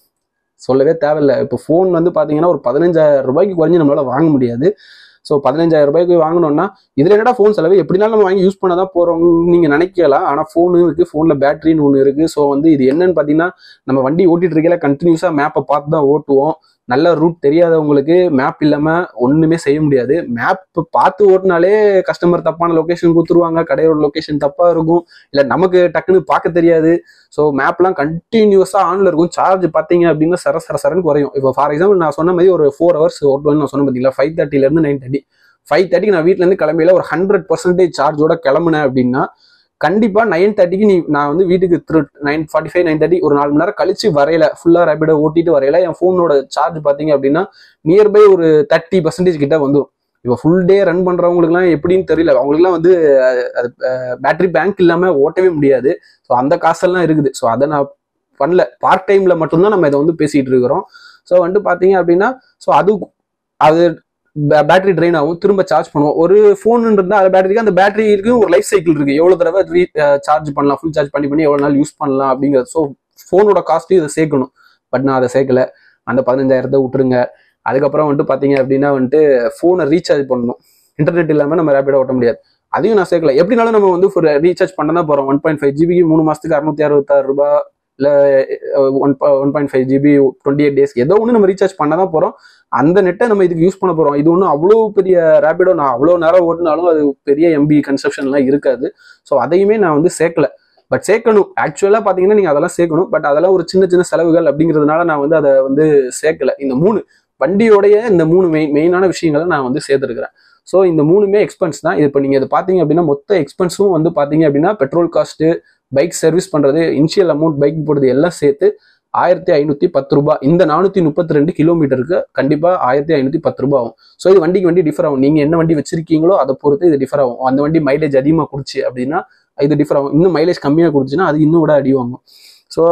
[SPEAKER 1] சொல்லவே தேவையில்லை. இப்போ ஃபோன் வந்து பாத்தீங்கன்னா ஒரு பதினஞ்சாயிரம் ரூபாய்க்கு குறைஞ்சி நம்மளால வாங்க முடியாது. ஸோ பதினஞ்சாயிரம் ரூபாய்க்கு வாங்கணும்னா இதுல என்னடா ஃபோன் செலவு, எப்படினாலும் நம்ம வாங்கி யூஸ் பண்ணதான் போறோம் நீங்க நினைக்கலாம். ஆனா ஃபோனு இருக்கு, ஃபோன்ல பேட்டரின்னு ஒன்று இருக்கு. ஸோ வந்து இது என்னன்னு பாத்தீங்கன்னா நம்ம வண்டி ஓட்டிட்டு இருக்கல கண்டினியூஸா மேப்பை பார்த்து தான் ஓட்டுவோம். நல்ல ரூட் தெரியாதவங்களுக்கு மேப் இல்லாம ஒண்ணுமே செய்ய முடியாது. மேப் பார்த்து ஓட்டினாலே கஸ்டமர் தப்பான லொகேஷன் கொடுத்துருவாங்க, கடையோட லொகேஷன் தப்பா இருக்கும், இல்ல நமக்கு டக்குன்னு பார்க்க தெரியாது. ஸோ மேப்லாம் கண்டினியூஸா ஆன்ல இருக்கும். சார்ஜ் பார்த்தீங்க அப்படின்னா சர சர சரன்னு குறையும். இப்போ ஃபார் எக்ஸாம்பிள் நான் சொன்ன மாதிரி ஒரு ஃபோர் ஹவர்ஸ் ஓட்டுவேன்னு நான் சொன்ன பார்த்தீங்களா, ஃபைவ் தேர்ட்டில இருந்து நைன் தேர்ட்டி ஃபைவ் தேர்ட்டிக்கு நான் வீட்டுல இருந்து கிளம்பியில ஒரு ஹண்ட்ரட் பர்சன்டேஜ் சார்ஜோட கிளம்புனேன் அப்படின்னா கண்டிப்பா நைன் தேர்ட்டிக்கு நீ நான் வந்து வீட்டுக்கு திரு nine forty five nine thirty ஒரு நாலு மணி நேரம் கழிச்சு வரையில ஃபுல்லா ரேபிடோ ஓட்டிட்டு வரையில என் ஃபோனோட சார்ஜ் பாத்தீங்க அப்படின்னா நியர்பை ஒரு தேர்ட்டி பர்சன்டேஜ் கிட்ட வந்துடும். இப்போ ஃபுல் டே ரன் பண்றவங்களுக்குலாம் எப்படின்னு தெரியல, அவங்களுக்குலாம் வந்து பேட்டரி பேங்க் இல்லாம ஓட்டவே முடியாது. ஸோ அந்த காசெல்லாம் இருக்குது. ஸோ அதை நான் பண்ணல, பார்ட் டைம்ல மட்டும்தான் நம்ம இதை வந்து பேசிட்டு இருக்கிறோம். ஸோ வந்துட்டு பாத்தீங்க அப்படின்னா ஸோ அது அது பேட்டரி ட்ரெயின் ஆகும், திரும்ப சார்ஜ் பண்ணுவோம். ஒரு ஃபோன் இருந்தால் அது பேட்டரிக்கு அந்த பேட்டரிக்கு ஒரு லைஃப் சைக்கிள் இருக்கு, எவ்வளவு தடவை ரீ சார்ஜ் பண்ணலாம், ஃபுல் சார்ஜ் பண்ணி பண்ணி எவ்வளவு நாள் யூஸ் பண்ணலாம் அப்படிங்கிறது. ஸோ ஃபோனோட காஸ்ட்டையும் இதை சேர்க்கணும். பட் நான் அதை சேர்க்கல, அந்த பதினஞ்சாயிரத்தை விட்டுருங்க. அதுக்கப்புறம் வந்துட்டு பார்த்தீங்க அப்படின்னா வந்துட்டு ஃபோனை ரீசார்ஜ் பண்ணணும். இன்டர்நெட் இல்லாமல் நம்ம ரேபிடா ஓட்ட முடியாது, அதையும் நான் சேர்க்கல. எப்படினாலும் நம்ம வந்து ரீசார்ஜ் பண்ண தான் போறோம். ஒன் பாயிண்ட் ஃபைவ் ஜிபிக்கு மூணு மாசத்துக்கு அறுநூத்தி அறுபத்தாறு ரூபாய் இல்லை one one point five GB twenty eight டேஸ்க்கு ஏதோ ஒன்று நம்ம ரீசார்ஜ் பண்ண தான் போறோம். அந்த நெட்டை நம்ம இதுக்கு யூஸ் பண்ண போறோம். இது ஒன்றும் அவ்வளோ பெரிய ரேபிடோ நான் அவ்வளோ நேரம் ஓட்டினாலும் அது பெரிய எம்பி கன்சப்ஷன்லாம் இருக்காது. ஸோ அதையுமே நான் வந்து சேர்க்கல. பட் சேர்க்கணும், ஆக்சுவலாக பார்த்தீங்கன்னா நீங்கள் அதெல்லாம் சேர்க்கணும். பட் அதெல்லாம் ஒரு சின்ன சின்ன செலவுகள் அப்படிங்கிறதுனால நான் வந்து அதை வந்து சேர்க்கல. இந்த மூணு வண்டியோடைய இந்த மூணு மெயின் மெயினான விஷயங்களை நான் வந்து சேர்த்துருக்கிறேன். ஸோ இந்த மூணுமே எக்ஸ்பென்ஸ் தான். இது இப்போ நீங்கள் இதை பார்த்தீங்க அப்படின்னா மொத்த எக்ஸ்பென்ஸும் வந்து பார்த்தீங்க அப்படின்னா பெட்ரோல் காஸ்ட்டு, பைக் சர்வீஸ் பண்ணுறது, இனிஷியல் அமௌண்ட் பைக் போடுறது எல்லாம் சேர்த்து ஆயிரத்தி ஐநூத்தி பத்து ரூபாய். இந்த நானூத்தி முப்பத்தி ரெண்டு கிலோமீட்டருக்கு கண்டிப்பா ஆயிரத்தி ஐநூத்தி பத்து ரூபாய் ஆகும். ஸோ இது வண்டிக்கு வண்டி டிஃபர் ஆகும். நீங்க என்ன வண்டி வச்சிருக்கீங்களோ அதை பொறுத்து இது டிஃபர் ஆகும். அந்த வண்டி மைலேஜ் அதிகமாக கொடுச்சு அப்படின்னா இது டிஃபர் ஆகும். இன்னும் மைலேஜ் கம்மியாக கொடுத்துச்சுன்னா அது இன்னும் விட அடி வாங்கும். ஸோ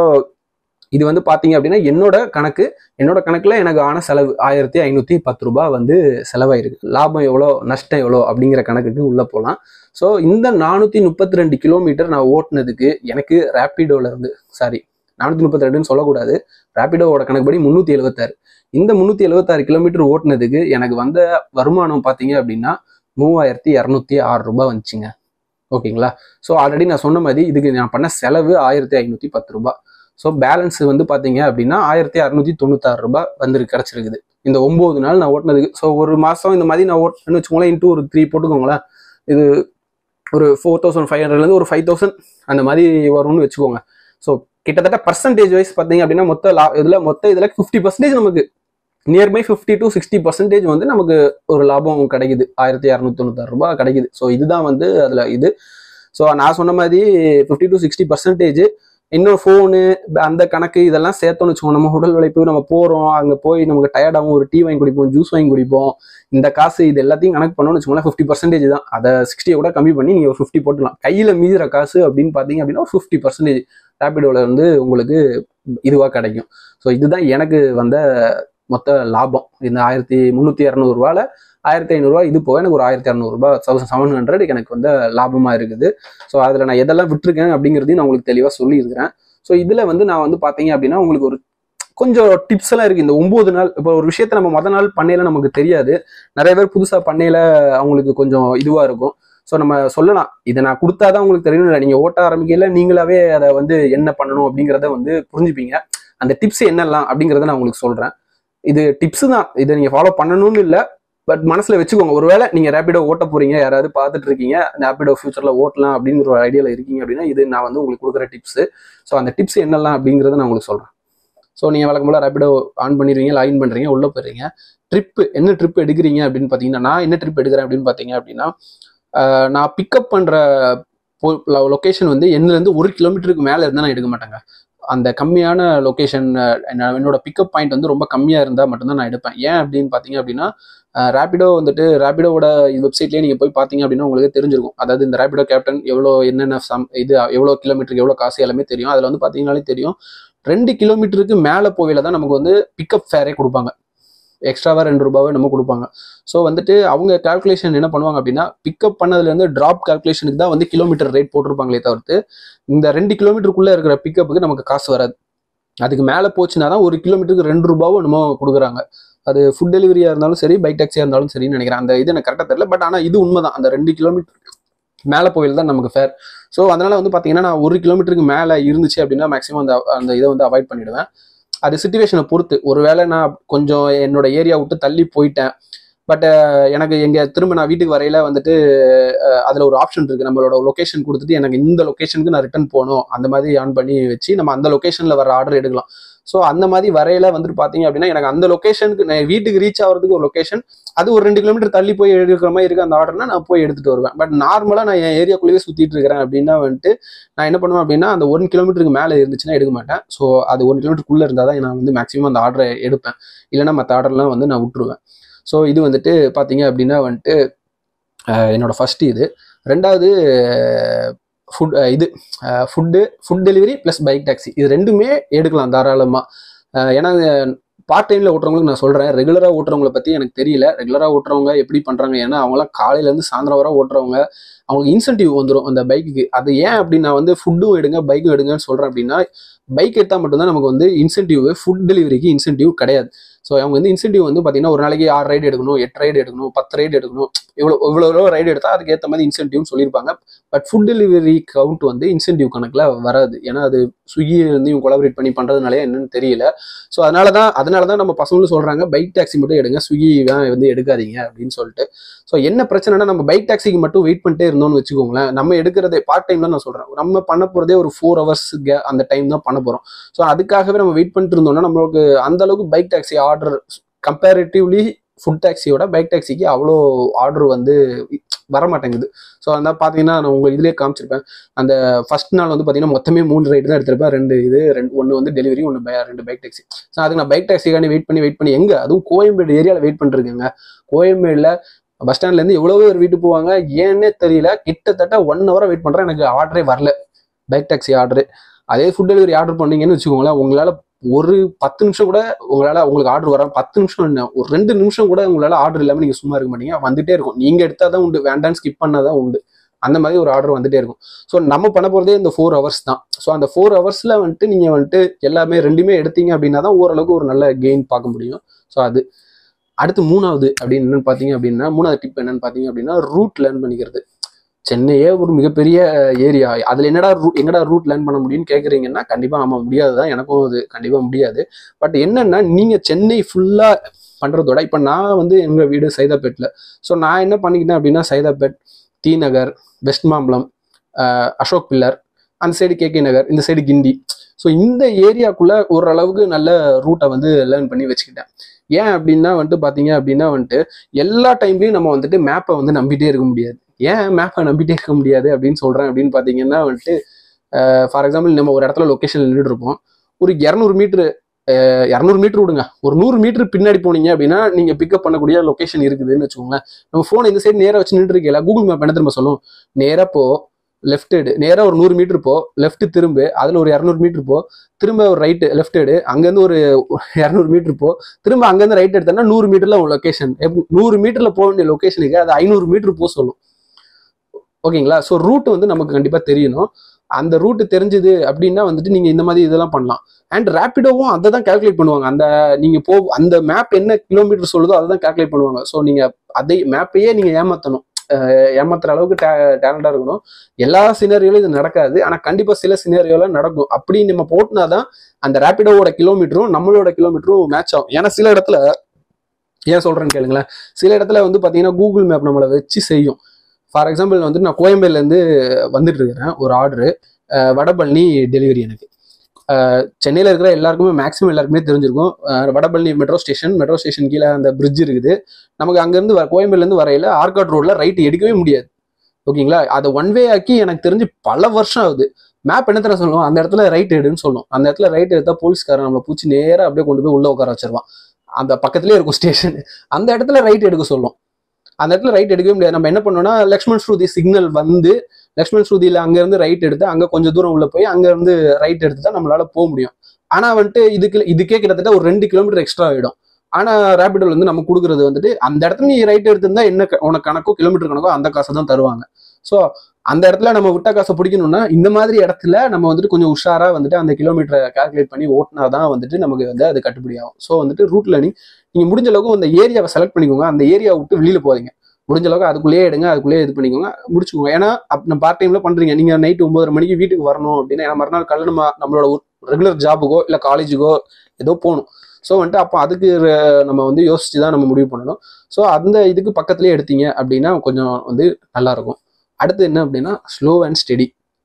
[SPEAKER 1] இது வந்து பாத்தீங்க அப்படின்னா என்னோட கணக்கு என்னோட கணக்குல எனக்கு ஆன செலவு ஆயிரத்தி ஐநூத்தி பத்து ரூபாய் வந்து செலவாயிருக்கு. லாபம் எவ்வளோ நஷ்டம் எவ்வளோ அப்படிங்கிற கணக்குக்கு உள்ள போகலாம். ஸோ இந்த நானூத்தி முப்பத்தி ரெண்டு கிலோமீட்டர் நான் ஓட்டுனதுக்கு எனக்கு ரேபிடோல இருந்து சாரி நானூத்தி முப்பத்தி ரெண்டுன்னு சொல்லக்கூடாது, ரேபிடோவோட கணக்குப்படி முன்னூத்தி எழுபத்தாறு இந்த முன்னூத்தி எழுபத்தாறு கிலோமீட்டர் ஓட்டுனதுக்கு எனக்கு வந்த வருமானம் பாத்தீங்க அப்படின்னா மூவாயிரத்தி இரநூத்தி ஆறு ரூபாய் வந்துச்சுங்க. ஓகேங்களா? ஸோ ஆல்ரெடி நான் சொன்ன மாதிரி இதுக்கு நான் பண்ண செலவு ஆயிரத்தி ஐநூத்தி பத்து ரூபாய். ஸோ பேலன்ஸ் வந்து பார்த்தீங்க அப்படின்னா ஆயிரத்தி அறுநூத்தி தொண்ணூத்தாறு ரூபாய் வந்துருக்கு கிடச்சிருக்குது இந்த ஒம்பது நாள் நான் ஓட்டினதுக்கு. ஸோ ஒரு மாதம் இந்த மாதிரி நான் ஓட்டுன்னு வச்சுக்கோங்களேன், இன்ட்டு ஒரு த்ரீ போட்டுக்கோங்களேன், இது ஒரு ஃபோர் தௌசண்ட் ஃபைவ் ஹண்ட்ரட்லேருந்து ஒரு ஃபைவ் தௌசண்ட் அந்த மாதிரி வரும்னு வச்சுக்கோங்க. ஸோ கிட்டத்தட்ட பர்சன்டேஜ் வைஸ் பார்த்தீங்க அப்படின்னா மொத்த லா இதில் மொத்த இதில் ஃபிஃப்டி பர்சன்டேஜ் நமக்கு nearby fifty to sixty percentage வந்து நமக்கு ஒரு லாபம் கிடைக்குது, ஆயிரத்தி இரநூத்தி தொண்ணூத்தாறு ரூபாய் கிடைக்குது. ஸோ இதுதான் வந்து அதில் இது. ஸோ நான் சொன்ன மாதிரி ஃபிஃப்டி டு சிக்ஸ்டி பர்சன்டேஜ் இன்னும் ஃபோனு அந்த கணக்கு இதெல்லாம் சேர்த்தோன்னு வச்சுக்கோங்க. நம்ம உடல் உழைப்பு நம்ம போகிறோம், அங்கே போய் நமக்கு டயர்டாகவும் ஒரு டீ வாங்கி குடிப்போம், ஜூஸ் வாங்கி குடிப்போம், இந்த காசு இது எல்லாத்தையும் கணக்கு பண்ணோம்னு வச்சுக்கோங்களேன், ஃபிஃப்டி பர்சன்டேஜ் தான். அதை சிக்ஸ்டியை கூட கம்மி பண்ணி நீங்கள் ஒரு ஃபிஃப்டி போட்டுக்கலாம். கையில் மீதுற காசு அப்படின்னு பார்த்தீங்க அப்படின்னா ஒரு ஃபிஃப்டி பர்சன்டேஜ் ரேபிடோவில் வந்து உங்களுக்கு இதுவாக கிடைக்கும். ஸோ இதுதான் எனக்கு வந்த மொத்த லாபம். இந்த ஆயிரத்தி முந்நூற்றி இரநூறுவாவில் ஆயிரத்தி ஐநூறுரூவா இது போக எனக்கு ஒரு ஆயிரத்தி இரநூறுபா தௌசண்ட் செவன் ஹண்ட்ரட் எனக்கு வந்து லாபமாக இருக்குது. ஸோ அதில் நான் எதெல்லாம் விட்டுருக்கேன் அப்படிங்கிறதையும் நான் உங்களுக்கு தெளிவாக சொல்லியிருக்கிறேன். ஸோ இதில் வந்து நான் வந்து பார்த்தீங்க அப்படின்னா உங்களுக்கு ஒரு கொஞ்சம் டிப்ஸ் எல்லாம் இருக்குது. இந்த ஒம்பது நாள் இப்போ ஒரு விஷயத்த நம்ம மொதல் நாள் பண்ணையில நமக்கு தெரியாது, நிறைய பேர் புதுசாக பண்ணையில அவங்களுக்கு கொஞ்சம் இதுவாக இருக்கும். ஸோ நம்ம சொல்லலாம், இதை நான் கொடுத்தாதான் உங்களுக்கு தெரியணும் இல்லை, நீங்கள் ஓட்ட ஆரம்பிக்கல நீங்களாவே அதை வந்து என்ன பண்ணணும் அப்படிங்கிறத வந்து புரிஞ்சுப்பீங்க. அந்த டிப்ஸ் என்னெல்லாம் அப்படிங்கிறத நான் உங்களுக்கு சொல்கிறேன். இது டிப்ஸ் தான், இதை நீங்கள் ஃபாலோ பண்ணணும்னு இல்லை, பட் மனசுல வச்சுக்கோங்க. ஒருவேளை நீங்க ரேபிடோ ஓட்ட போறீங்க, யாராவது பார்த்துட்டு இருக்கீங்க, ரேபிடோ ஃபியூச்சர்ல ஓட்டலாம் அப்படிங்கிற ஒரு ஐடியால இருக்கீங்க அப்படின்னா இது நான் வந்து உங்களுக்கு கொடுக்குற டிப்ஸ். ஸோ அந்த டிப்ஸ் என்னெல்லாம் அப்படிங்கிறத நான் உங்களுக்கு சொல்றேன். ஸோ நீங்க வழக்கம் போல ரேபிடோ ஆன் பண்ணிடுவீங்க, லாகின் பண்றீங்க, உள்ள போயிடுறீங்க. ட்ரிப் என்ன ட்ரிப் எடுக்கிறீங்க அப்படின்னு பாத்தீங்கன்னா, நான் என்ன ட்ரிப் எடுக்கிறேன் அப்படின்னு பாத்தீங்க அப்படின்னா, நான் பிக்கப் பண்ற லொக்கேஷன் வந்து என்னல இருந்து ஒரு கிலோமீட்டருக்கு மேல இருந்தா நான் எடுக்க மாட்டேங்க. அந்த கம்மியான லொக்கேஷன் என்னோட பிக்கப் பாயிண்ட் வந்து ரொம்ப கம்மியாக இருந்தால் மட்டும்தான் நான் எடுப்பேன். ஏன் அப்படின்னு பார்த்தீங்க அப்படின்னா, ரேபிடோ வந்துட்டு ரேபிடோட வெப்சைட்லேயே நீங்கள் போய் பார்த்தீங்க அப்படின்னா உங்களுக்கு தெரிஞ்சிருக்கும். அதாவது இந்த ரேபிடோ கேப்டன் எவ்வளோ என்னென்ன சம் இது எவ்வளோ கிலோமீட்டருக்கு எவ்வளோ காசு எல்லாமே தெரியும். அதில் வந்து பார்த்தீங்கன்னாலே தெரியும், ரெண்டு கிலோமீட்டருக்கு மேலே போவையில் தான் நமக்கு வந்து பிக்கப் ஃபேரே கொடுப்பாங்க, எக்ஸ்ட்ராவாக ரெண்டு ரூபாவே நம்ம கொடுப்பாங்க. ஸோ வந்துட்டு அவங்க கால்குலேஷன் என்ன பண்ணுவாங்க அப்படின்னா, பிக்கப் பண்ணதுலேருந்து ட்ராப் கால்குலேஷனுக்கு தான் வந்து கிலோமீட்டர் ரேட் போட்டிருப்பாங்களே தவிர்த்து இந்த ரெண்டு கிலோமீட்டருக்குள்ளே இருக்கிற பிக்கப்புக்கு நமக்கு காசு வராது. அதுக்கு மேலே போச்சுன்னா தான் ஒரு கிலோமீட்டருக்கு ரெண்டு ரூபாவும் நம்ம கொடுக்குறாங்க. அது ஃபுட் டெலிவரியாக இருந்தாலும் சரி, பைக் டாக்ஸியாக இருந்தாலும் சரின்னு நினைக்கிறேன். அந்த இது எனக்கு கரெக்டாக தெரியல, பட் ஆனால் இது உண்மைதான். அந்த ரெண்டு கிலோமீட்டர் மேலே போயில் தான் நமக்கு ஃபேர். ஸோ அதனால வந்து பார்த்தீங்கன்னா நான் ஒரு கிலோமீட்டருக்கு மேலே இருந்துச்சு அப்படின்னா மேக்ஸிமம் அந்த அந்த இதை வந்து அவாய்ட் பண்ணிடுவேன். அது சிச்சுவேஷனை பொறுத்து. ஒருவேளை நான் கொஞ்சம் என்னோட ஏரியா விட்டு தள்ளி போயிட்டேன், பட் எனக்கு எங்க திரும்ப நான் வீட்டுக்கு வரையில வந்துட்டு அதுல ஒரு ஆப்ஷன் இருக்கு, நம்மளோட லொகேஷன் கொடுத்துட்டு எனக்கு இந்த லொகேஷனுக்கு நான் ரிட்டர்ன் போகணும் அந்த மாதிரி ஆன் பண்ணி வச்சு நம்ம அந்த லொகேஷன்ல வர ஆர்டர் எடுக்கலாம். ஸோ அந்த மாதிரி வரையில வந்துட்டு பாத்தீங்க அப்படின்னா எனக்கு அந்த லொகேஷனுக்கு நான் வீட்டுக்கு ரீச் ஆகிறதுக்கு ஒரு லொகேஷன், அது ஒரு ரெண்டு கிலோமீட்டர் தள்ளி போய் எடுக்கிற மாதிரி இருக்கு அந்த ஆர்டர்னா நான் போய் எடுத்துட்டு வருவேன். பட் நார்மலா நான் என் ஏரியாக்குள்ளேயே சுத்திட்டு இருக்கிறேன் அப்படின்னா வந்துட்டு நான் என்ன பண்ணுவேன் அப்படின்னா, அந்த ஒன் கிலோமீட்டருக்கு மேலே இருந்துச்சுன்னா எடுக்க மாட்டேன். ஸோ அது ஒன் கிலோமீட்டருக்குள்ள இருந்தால் தான் நான் வந்து மேக்ஸிமம் அந்த ஆர்டரை எடுப்பேன், இல்லைன்னா மற்ற ஆர்டர்லாம் வந்து நான் விட்டுருவேன். ஸோ இது வந்துட்டு பார்த்தீங்க அப்படின்னா வந்துட்டு என்னோட ஃபர்ஸ்ட் இது. ரெண்டாவது ஃபுட் இது food food delivery plus bike taxi இது ரெண்டுமே எடுக்கலாம் தாராளமாக. ஏன்னா பார்ட் டைமில் ஓட்டுறவங்களுக்கு நான் சொல்கிறேன், ரெகுலராக ஓட்டுறவங்களை பற்றி எனக்கு தெரியல. ரெகுலராக ஓட்டுறவங்க எப்படி பண்ணுறாங்க, ஏன்னா அவங்களாம் காலையிலேருந்து சாயந்தரம் வர ஓட்டுறவங்க, அவங்களுக்கு இன்சென்டிவ் வந்துடும் அந்த பைக்குக்கு. அது ஏன் அப்படின்னு நான் வந்து ஃபுட்டும் எடுங்க பைக்கும் எடுங்கன்னு சொல்கிறேன் அப்படின்னா, பைக் எடுத்தால் மட்டும்தான் நமக்கு வந்து இன்சென்டிவ், ஃபுட் டெலிவரிக்கு இன்சென்டிவ் கிடையாது. ஸோ அவங்க வந்து இன்சென்டிவ் வந்து பார்த்தீங்கன்னா ஒரு நாளைக்கு ஆறு ரைடு எடுக்கணும், எட்டு ரைடு எடுக்கணும், பத்து ரைடு எடுக்கணும், இவ்வளோ இவ்வளோ ரைடு எடுத்தால் அதுக்கு ஏற்ற மாதிரி இன்சென்டிவ்னு சொல்லியிருப்பாங்க. பட் ஃபுட் டெலிவரி கவுண்ட் வந்து இன்சென்டிவ் கணக்கில் வராது. ஏன்னா அது ஸ்விக்கி வந்து இவங்க கொலாபரேட் பண்ணி பண்ணுறதுனாலே என்னன்னு தெரியல. ஸோ அதனால தான் அதனால தான் நம்ம பசங்களும் சொல்கிறாங்க பைக் டாக்ஸி மட்டும் எடுங்க, ஸ்விக்கி வந்து எடுக்காதீங்க அப்படின்னு சொல்லிட்டு. ஸோ என்ன பிரச்சனைனா, நம்ம பைக் டாக்ஸிக்கு மட்டும் வெயிட் பண்ணிட்டே இருந்தோம்னு வச்சுக்கோங்களேன், நம்ம எடுக்கிறதே பார்ட் டைம் தான் நான் சொல்கிறேன், நம்ம பண்ண போகிறதே ஒரு ஃபோர் ஹவர்ஸ் அந்த டைம் தான் பண்ண போகிறோம். ஸோ அதுக்காகவே நம்ம வெயிட் பண்ணிட்டு இருந்தோம்னா நம்மளுக்கு அந்த அளவுக்கு bike taxi order comparatively food டாக்ஸியோட பைக் டாக்ஸிக்கு அவ்வளோ ஆர்டர் வந்து வர மாட்டேங்குது. ஸோ அந்த பார்த்தீங்கன்னா நான் உங்களுக்கு இதுலேயே காமிச்சிருப்பேன். அந்த ஃபர்ஸ்ட் நாள் வந்து பார்த்தீங்கன்னா மொத்தமே மூணு ரைடு தான் எடுத்திருப்பேன். ரெண்டு இது ரெண்டு ஒன்று வந்து டெலிவரி, ஒன்று பை ரெண்டு பைக் டாக்ஸி. ஸோ அதுக்கு நான் பைக் டாக்ஸிக்காண்டி வெயிட் பண்ணி வெயிட் பண்ணி எங்கே அதுவும் கோயம்பேடு ஏரியாவில் வெயிட் பண்ணிருக்கேங்க. கோயம்பேடில் பஸ் ஸ்டாண்ட்லேருந்து எவ்வளவோ ஒரு வீட்டு போவாங்க, ஏன்னே தெரியல. கிட்டத்தட்ட ஒன் ஹவராக வெயிட் பண்ணுறேன், எனக்கு ஆர்டரே வரல பைக் டாக்ஸி ஆர்டரு. அதே ஃபுட் டெலிவரி ஆர்டர் பண்ணீங்கன்னு வச்சுக்கோங்களேன், உங்களால் ஒரு பத்து நிமிஷம் கூட உங்களால் உங்களுக்கு ஆர்டர் வர பத்து நிமிஷம் என்ன ஒரு ரெண்டு நிமிஷம் கூட உங்களால் ஆர்டர் இல்லாமல் நீங்கள் சும்மா இருக்க மாட்டீங்க, வந்துட்டே இருக்கும். நீங்கள் எடுத்தால் தான் உண்டு, வேண்டான்னு ஸ்கிப் பண்ணால் தான் உண்டு. அந்த மாதிரி ஒரு ஆர்டர் வந்துட்டே இருக்கும். ஸோ நம்ம பண்ண போகிறதே இந்த ஃபோர் ஹவர்ஸ் தான். ஸோ அந்த ஃபோர் ஹவர்ஸில் வந்துட்டு நீங்கள் வந்துட்டு எல்லாமே ரெண்டுமே எடுத்தீங்க அப்படின்னா தான் ஓரளவுக்கு ஒரு நல்ல கெயின் பார்க்க முடியும். ஸோ அது அடுத்து மூணாவது அப்படின்னு என்னன்னு பார்த்தீங்க அப்படின்னா, மூணாவது டிப் என்னன்னு பார்த்தீங்க அப்படின்னா, ரூட் லேர்ன் பண்ணிக்கிறது. சென்னையே ஒரு மிகப்பெரிய ஏரியா, அதில் என்னடா ரூ எங்கடா ரூட் லேர்ன் பண்ண முடியும்னு கேட்குறீங்கன்னா, கண்டிப்பாக ஆமாம் முடியாது தான், எனக்கும் அது கண்டிப்பாக முடியாது. பட் என்னென்னா, நீங்கள் சென்னை ஃபுல்லாக பண்ணுறதோட, இப்போ நான் வந்து எங்கள் வீடு சைதாப்பேட்டில். ஸோ நான் என்ன பண்ணிக்கிட்டேன் அப்படின்னா, Saidapet, T Nagar, west Mambalam, Ashok pillar, அந்த சைடு கே கே நகர், இந்த சைடு கிண்டி. ஸோ இந்த ஏரியாக்குள்ளே ஓரளவுக்கு நல்ல ரூட்டை வந்து லேர்ன் பண்ணி வச்சுக்கிட்டேன். ஏன் அப்படின்னா வந்துட்டு பார்த்தீங்க அப்படின்னா வந்துட்டு எல்லா டைம்லையும் நம்ம வந்துட்டு மேப்பை வந்து நம்பிட்டே இருக்க முடியாது. ஏன் மேப்பை நம்பிட்டே இருக்க முடியாது அப்படின்னு சொல்கிறேன் அப்படின்னு பார்த்தீங்கன்னா வந்துட்டு, ஃபார் எக்ஸாம்பிள் நம்ம ஒரு இடத்துல லொக்கேஷன் நின்றுட்டு இருப்போம். ஒரு இரநூறு மீட்ரு இரநூறு மீட்டர் விடுங்க, ஒரு நூறு மீட்டர் பின்னாடி போனீங்க அப்படின்னா நீங்கள் பிக்கப் பண்ணக்கூடிய லொக்கேஷன் இருக்குதுன்னு வச்சுக்கோங்களேன். நம்ம ஃபோனை இந்த சைடு நேராக வச்சு நின்று இருக்கல, கூகுள் மேப் என்ன திரும்ப சொல்லும், நேராக போ, லெஃப்ட் எடு, நேராக ஒரு நூறு மீட்டர் போ, லெஃப்ட் திரும்ப, அதில் ஒரு இரநூறு மீட்டர் போ, திரும்ப ஒரு ரைட்டு லெஃப்ட் எடு, அங்கேருந்து ஒரு இரநூறு மீட்டர் போ, திரும்ப அங்கேருந்து ரைட் எடுத்தோன்னா நூறு மீட்டரில் உங்கள் லொக்கேஷன், நூறு மீட்டரில் போக வேண்டிய லொக்கேஷனுக்கு அது ஐநூறு மீட்டர் போக சொல்லும். ஓகேங்களா? ஸோ ரூட் வந்து நமக்கு கண்டிப்பாக தெரியணும். அந்த ரூட்டு தெரிஞ்சுது அப்படின்னா வந்துட்டு நீங்கள் இந்த மாதிரி இதெல்லாம் பண்ணலாம். அண்ட் ரேப்பிடோவும் அதை தான் கால்குலேட் பண்ணுவாங்க. அந்த நீங்கள் போ அந்த மேப் என்ன கிலோமீட்டர் சொல்லுதோ அதை தான் கால்குலேட் பண்ணுவாங்க. ஸோ நீங்கள் அதை மேப்பையே நீங்கள் ஏமாற்றணும், ஏமாத்துற அளவுக்கு டே டேலண்டாக இருக்கணும். எல்லா சினரியோலும் இது நடக்காது, ஆனால் கண்டிப்பாக சில சினரியோலாம் நடக்கும். அப்படி நம்ம போட்டினா தான் அந்த ரேப்பிடோவோட கிலோமீட்டரும் நம்மளோட கிலோமீட்டரும் மேட்ச் ஆகும். ஏன்னா சில இடத்துல, ஏன் சொல்கிறேன்னு கேளுங்களேன், சில இடத்துல வந்து பார்த்தீங்கன்னா கூகுள் மேப் நம்மளை வச்சு செய்யும். ஃபார் எக்ஸாம்பிள் வந்துட்டு நான் கோயம்பேடுலேருந்து வந்துட்டு இருக்கிறேன், ஒரு ஆர்டரு வடபழனி டெலிவரி. எனக்கு சென்னையில் இருக்கிற எல்லாருக்குமே மேக்ஸிமம் எல்லாருக்குமே தெரிஞ்சிருக்கும், Vadapalani metro station, metro station கீழே அந்த பிரிட்ஜ் இருக்குது. நமக்கு அங்கேருந்து கோயம்பேடுலேருந்து வரையில ஆர்காட் ரோடில் ரைட்டு எடுக்கவே முடியாது. ஓகேங்களா? அதை ஒன் வே ஆக்கி எனக்கு தெரிஞ்சு பல வருஷம் ஆகுது. மேப் என்ன தர சொல்லுவோம், அந்த இடத்துல ரைட் எடுன்னு சொல்லும். அந்த இடத்துல ரைட் எடுத்தால் போலீஸ்காரன் நம்மளை பூச்சி நேராக அப்படியே கொண்டு போய் உள்ளே உட்கார வச்சிருவான். அந்த பக்கத்துலேயே இருக்கும் ஸ்டேஷன், அந்த இடத்துல ரைட் எடுக்க சொல்லும். அந்த இடத்துல ரைட் எடுக்கவே முடியாது. நம்ம என்ன பண்ணோம்னா, லக்ஷ்மண் ஸ்ருதி சிக்னல் வந்து லக்ஷ்மண் ஸ்ருதியில் அங்கேருந்து ரைட் எடுத்து அங்கே கொஞ்சம் தூரம் உள்ள போய் அங்கேருந்து ரைட் எடுத்து தான் நம்மளால போக முடியும். ஆனால் வந்துட்டு இதுக்கு இதுக்கே கிட்டத்தட்ட ஒரு ரெண்டு கிலோமீட்டர் எக்ஸ்ட்ரா ஆகிடும். ஆனால் ரேபிடோவில் வந்து நம்ம கொடுக்குறது வந்துட்டு அந்த இடத்துல நீ ரைட் எடுத்திருந்தா என்ன உனக்கு கணக்கோ கிலோமீட்டர் கணக்கோ அந்த காசை தான் தருவாங்க. ஸோ அந்த இடத்துல நம்ம விட்ட காசை பிடிக்கணும்னா இந்த மாதிரி இடத்துல நம்ம வந்துட்டு கொஞ்சம் உஷாராக வந்துட்டு அந்த கிலோமீட்டரை கால்குலேட் பண்ணி ஓட்டினா தான் வந்துட்டு நமக்கு வந்து அது கட்டுப்படி ஆகும். ஸோ வந்துட்டு ரூட்ல நீ நீங்கள் முடிஞ்ச அளவுக்கு அந்த ஏரியாவை செலக்ட் பண்ணிக்கோங்க. அந்த ஏரியாவை விட்டு வெளியில் போகிறீங்க, முடிஞ்ச அளவுக்கு அதுக்குள்ளேயே எடுங்க, அதுக்குள்ளேயே இது பண்ணிக்கோங்க, முடிச்சுக்கோங்க. ஏன்னா நம்ம பார்ட் டைம்ல பண்றீங்க, நீங்க நைட்டு ஒன்பதரை மணிக்கு வீட்டுக்கு வரணும் அப்படின்னா, ஏன்னா மறுநாள் காலையில் நம்ம நம்மளோட ரெகுலர் ஜாபுக்கோ இல்லை காலேஜுக்கோ ஏதோ போகணும். ஸோ வந்துட்டு அப்போ அதுக்கு நம்ம வந்து யோசிச்சு தான் நம்ம முடிவு பண்ணணும். ஸோ அந்த இதுக்கு பக்கத்துலேயே எடுத்தீங்க அப்படின்னா கொஞ்சம் வந்து நல்லா இருக்கும். அடுத்து என்ன அப்படின்னா, slow and steady.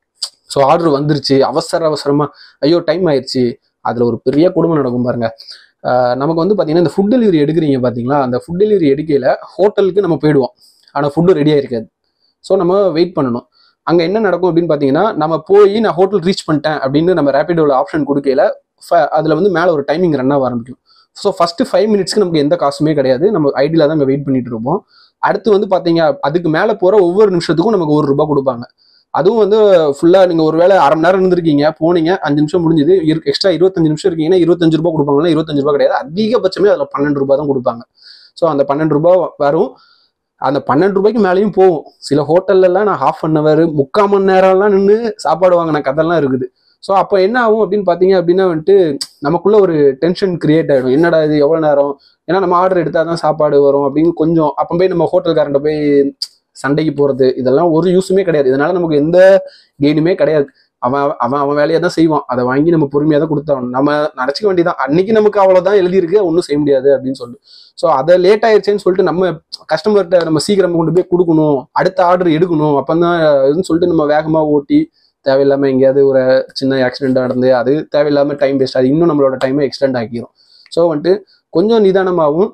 [SPEAKER 1] So order வந்துருச்சு, அவசர அவசரமா ஐயோ டைம் ஆயிடுச்சு, அதுல ஒரு பெரிய கொடுமை நடக்கும் பாருங்க. நமக்கு வந்து பார்த்தீங்கன்னா இந்த ஃபுட் டெலிவரி எடுக்கிறீங்க பார்த்தீங்களா, அந்த ஃபுட் டெலிவரி எடுக்கையில் ஹோட்டலுக்கு நம்ம போயிடுவோம், ஆனால் ஃபுட்டு ரெடியாக இருக்காது. ஸோ நம்ம வெயிட் பண்ணணும். அங்கே என்ன நடக்கும் அப்படின்னு பார்த்தீங்கன்னா, நம்ம போய் நான் ஹோட்டல் ரீச் பண்ணிட்டேன் அப்படின்னு நம்ம ரேபிடோவில் ஆப்ஷன் கொடுக்கையில அதில் வந்து மேலே ஒரு டைமிங் ரன் ஆக ஆரம்பிக்கும். ஸோ ஃபஸ்ட்டு ஃபைவ் மினிட்ஸ்க்கு நமக்கு எந்த காசுமே கிடையாது, நம்ம ஐடியில் தான் நம்ம வெயிட் பண்ணிட்டு இருப்போம். அடுத்து வந்து பார்த்தீங்க அதுக்கு மேலே போகிற ஒவ்வொரு நிமிஷத்துக்கும் நமக்கு ஒரு ரூபாய் கொடுப்பாங்க. அதுவும் வந்து ஃபுல்லாக நீங்கள் ஒரு வேளை அரை மணி நேரம் இருந்திருக்கீங்க, போனீங்க, அஞ்சு நிமிஷம் முடிஞ்சுது, எக்ஸ்ட்ரா இருபத்தஞ்சு நிமிஷம் இருக்கீங்கன்னா இருபத்தஞ்சு ரூபாய் கொடுப்பாங்கன்னா இருபத்தஞ்சு ரூபாய் கிடையாது, அதிகபட்சமே அதில் பன்னெண்டு ரூபாய் தான் கொடுப்பாங்க. ஸோ அந்த பன்னெண்டு ரூபாய் வரும். அந்த பன்னெண்டு ரூபாய்க்கு மேலேயும் போகும். சில ஹோட்டல்லாம் நான் ஹாஃப் அன் அவர் முக்கால் மணி நேரம்லாம் நின்று சாப்பாடு வாங்கின கதெல்லாம் இருக்குது. ஸோ அப்போ என்ன ஆகும் அப்படின்னு பார்த்தீங்க அப்படின்னா வந்துட்டு நமக்குள்ள ஒரு டென்ஷன் கிரியேட் ஆகிடும். என்னடா இது எவ்வளோ நேரம், ஏன்னா நம்ம ஆர்டர் எடுத்தால் தான் சாப்பாடு வரும் அப்படின்னு கொஞ்சம் அப்போ போய் நம்ம ஹோட்டல்காரன்ட்ட போய் சண்டைக்கு போகிறது இதெல்லாம் ஒரு யூஸுமே கிடையாது. இதனால நமக்கு எந்த கெயினுமே கிடையாது. அவன் அவன் அவன் வேலையை தான் செய்வான், அதை வாங்கி நம்ம பொறுமையாக தான் கொடுத்தோம். நம்ம நினச்சிக்க வேண்டியதான், அன்னைக்கு நமக்கு அவ்வளோதான் எழுதியிருக்கு, ஒன்றும் செய்ய முடியாது அப்படின்னு சொல்லிட்டு. ஸோ அதை லேட் ஆயிடுச்சேன்னு சொல்லிட்டு நம்ம கஸ்டமர்கிட்ட நம்ம சீக்கிரமாக கொண்டு போய் கொடுக்கணும், அடுத்த ஆர்டர் எடுக்கணும், அப்போ தான் இதுன்னு சொல்லிட்டு நம்ம வேகமாக ஓட்டி தேவையில்லாமல் எங்கேயாவது ஒரு சின்ன ஆக்சிடென்ட் நடந்து அது தேவையில்லாமல் டைம் வேஸ்ட், அது இன்னும் நம்மளோட டைமை எக்ஸ்டெண்ட் ஆக்கிடும். ஸோ வந்துட்டு கொஞ்சம் நிதானமாகவும்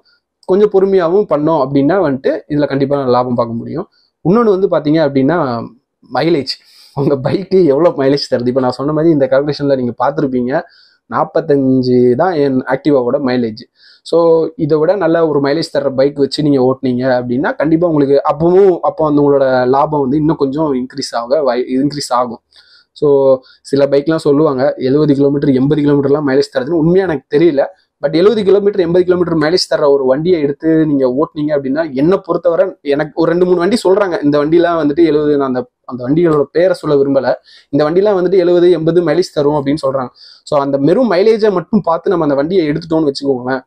[SPEAKER 1] கொஞ்சம் பொறுமையாகவும் பண்ணோம் அப்படின்னா வந்துட்டு இதில் கண்டிப்பாக லாபம் பார்க்க முடியும். இன்னொன்று வந்து பார்த்தீங்க அப்படின்னா மைலேஜ். உங்கள் பைக்கு எவ்வளோ மைலேஜ் தருது? இப்போ நான் சொன்ன மாதிரி இந்த கால்குலேஷனில் நீங்கள் பார்த்துருப்பீங்க, நாற்பத்தஞ்சு தான் என் ஆக்டிவாவோட மைலேஜ். ஸோ இதை விட நல்ல ஒரு மைலேஜ் தர்ற பைக் வச்சு நீங்கள் ஓட்டினீங்க அப்படின்னா கண்டிப்பாக உங்களுக்கு அப்பவும் அப்போ அந்த உங்களோட லாபம் வந்து இன்னும் கொஞ்சம் இன்க்ரீஸ் ஆக வை இன்க்ரீஸ் ஆகும். ஸோ சில பைக்லாம் சொல்லுவாங்க எழுபது கிலோமீட்டர் எண்பது கிலோமீட்டர்லாம் மைலேஜ் தரதுன்னு. உண்மையாக எனக்கு தெரியல. பட் எழுபது கிலோமீட்டர் எண்பது கிலோமீட்டர் மைலேஜ் தர ஒரு வண்டியை எடுத்து நீங்கள் ஓட்டினீங்க அப்படின்னா என்னை பொறுத்தவரை எனக்கு ஒரு ரெண்டு மூணு வண்டி சொல்கிறாங்க இந்த வண்டிலாம் வந்துட்டு எழுபது, நான் அந்த அந்த வண்டிகளோட பேரை சொல்ல விரும்பலை, இந்த வண்டிலாம் வந்துட்டு எழுபது எண்பது மைலேஜ் தரும் அப்படின்னு சொல்கிறாங்க. ஸோ அந்த வெறும் மைலேஜை மட்டும் பார்த்து நம்ம அந்த வண்டியை எடுத்துட்டோம்னு வச்சுக்கோங்களேன்,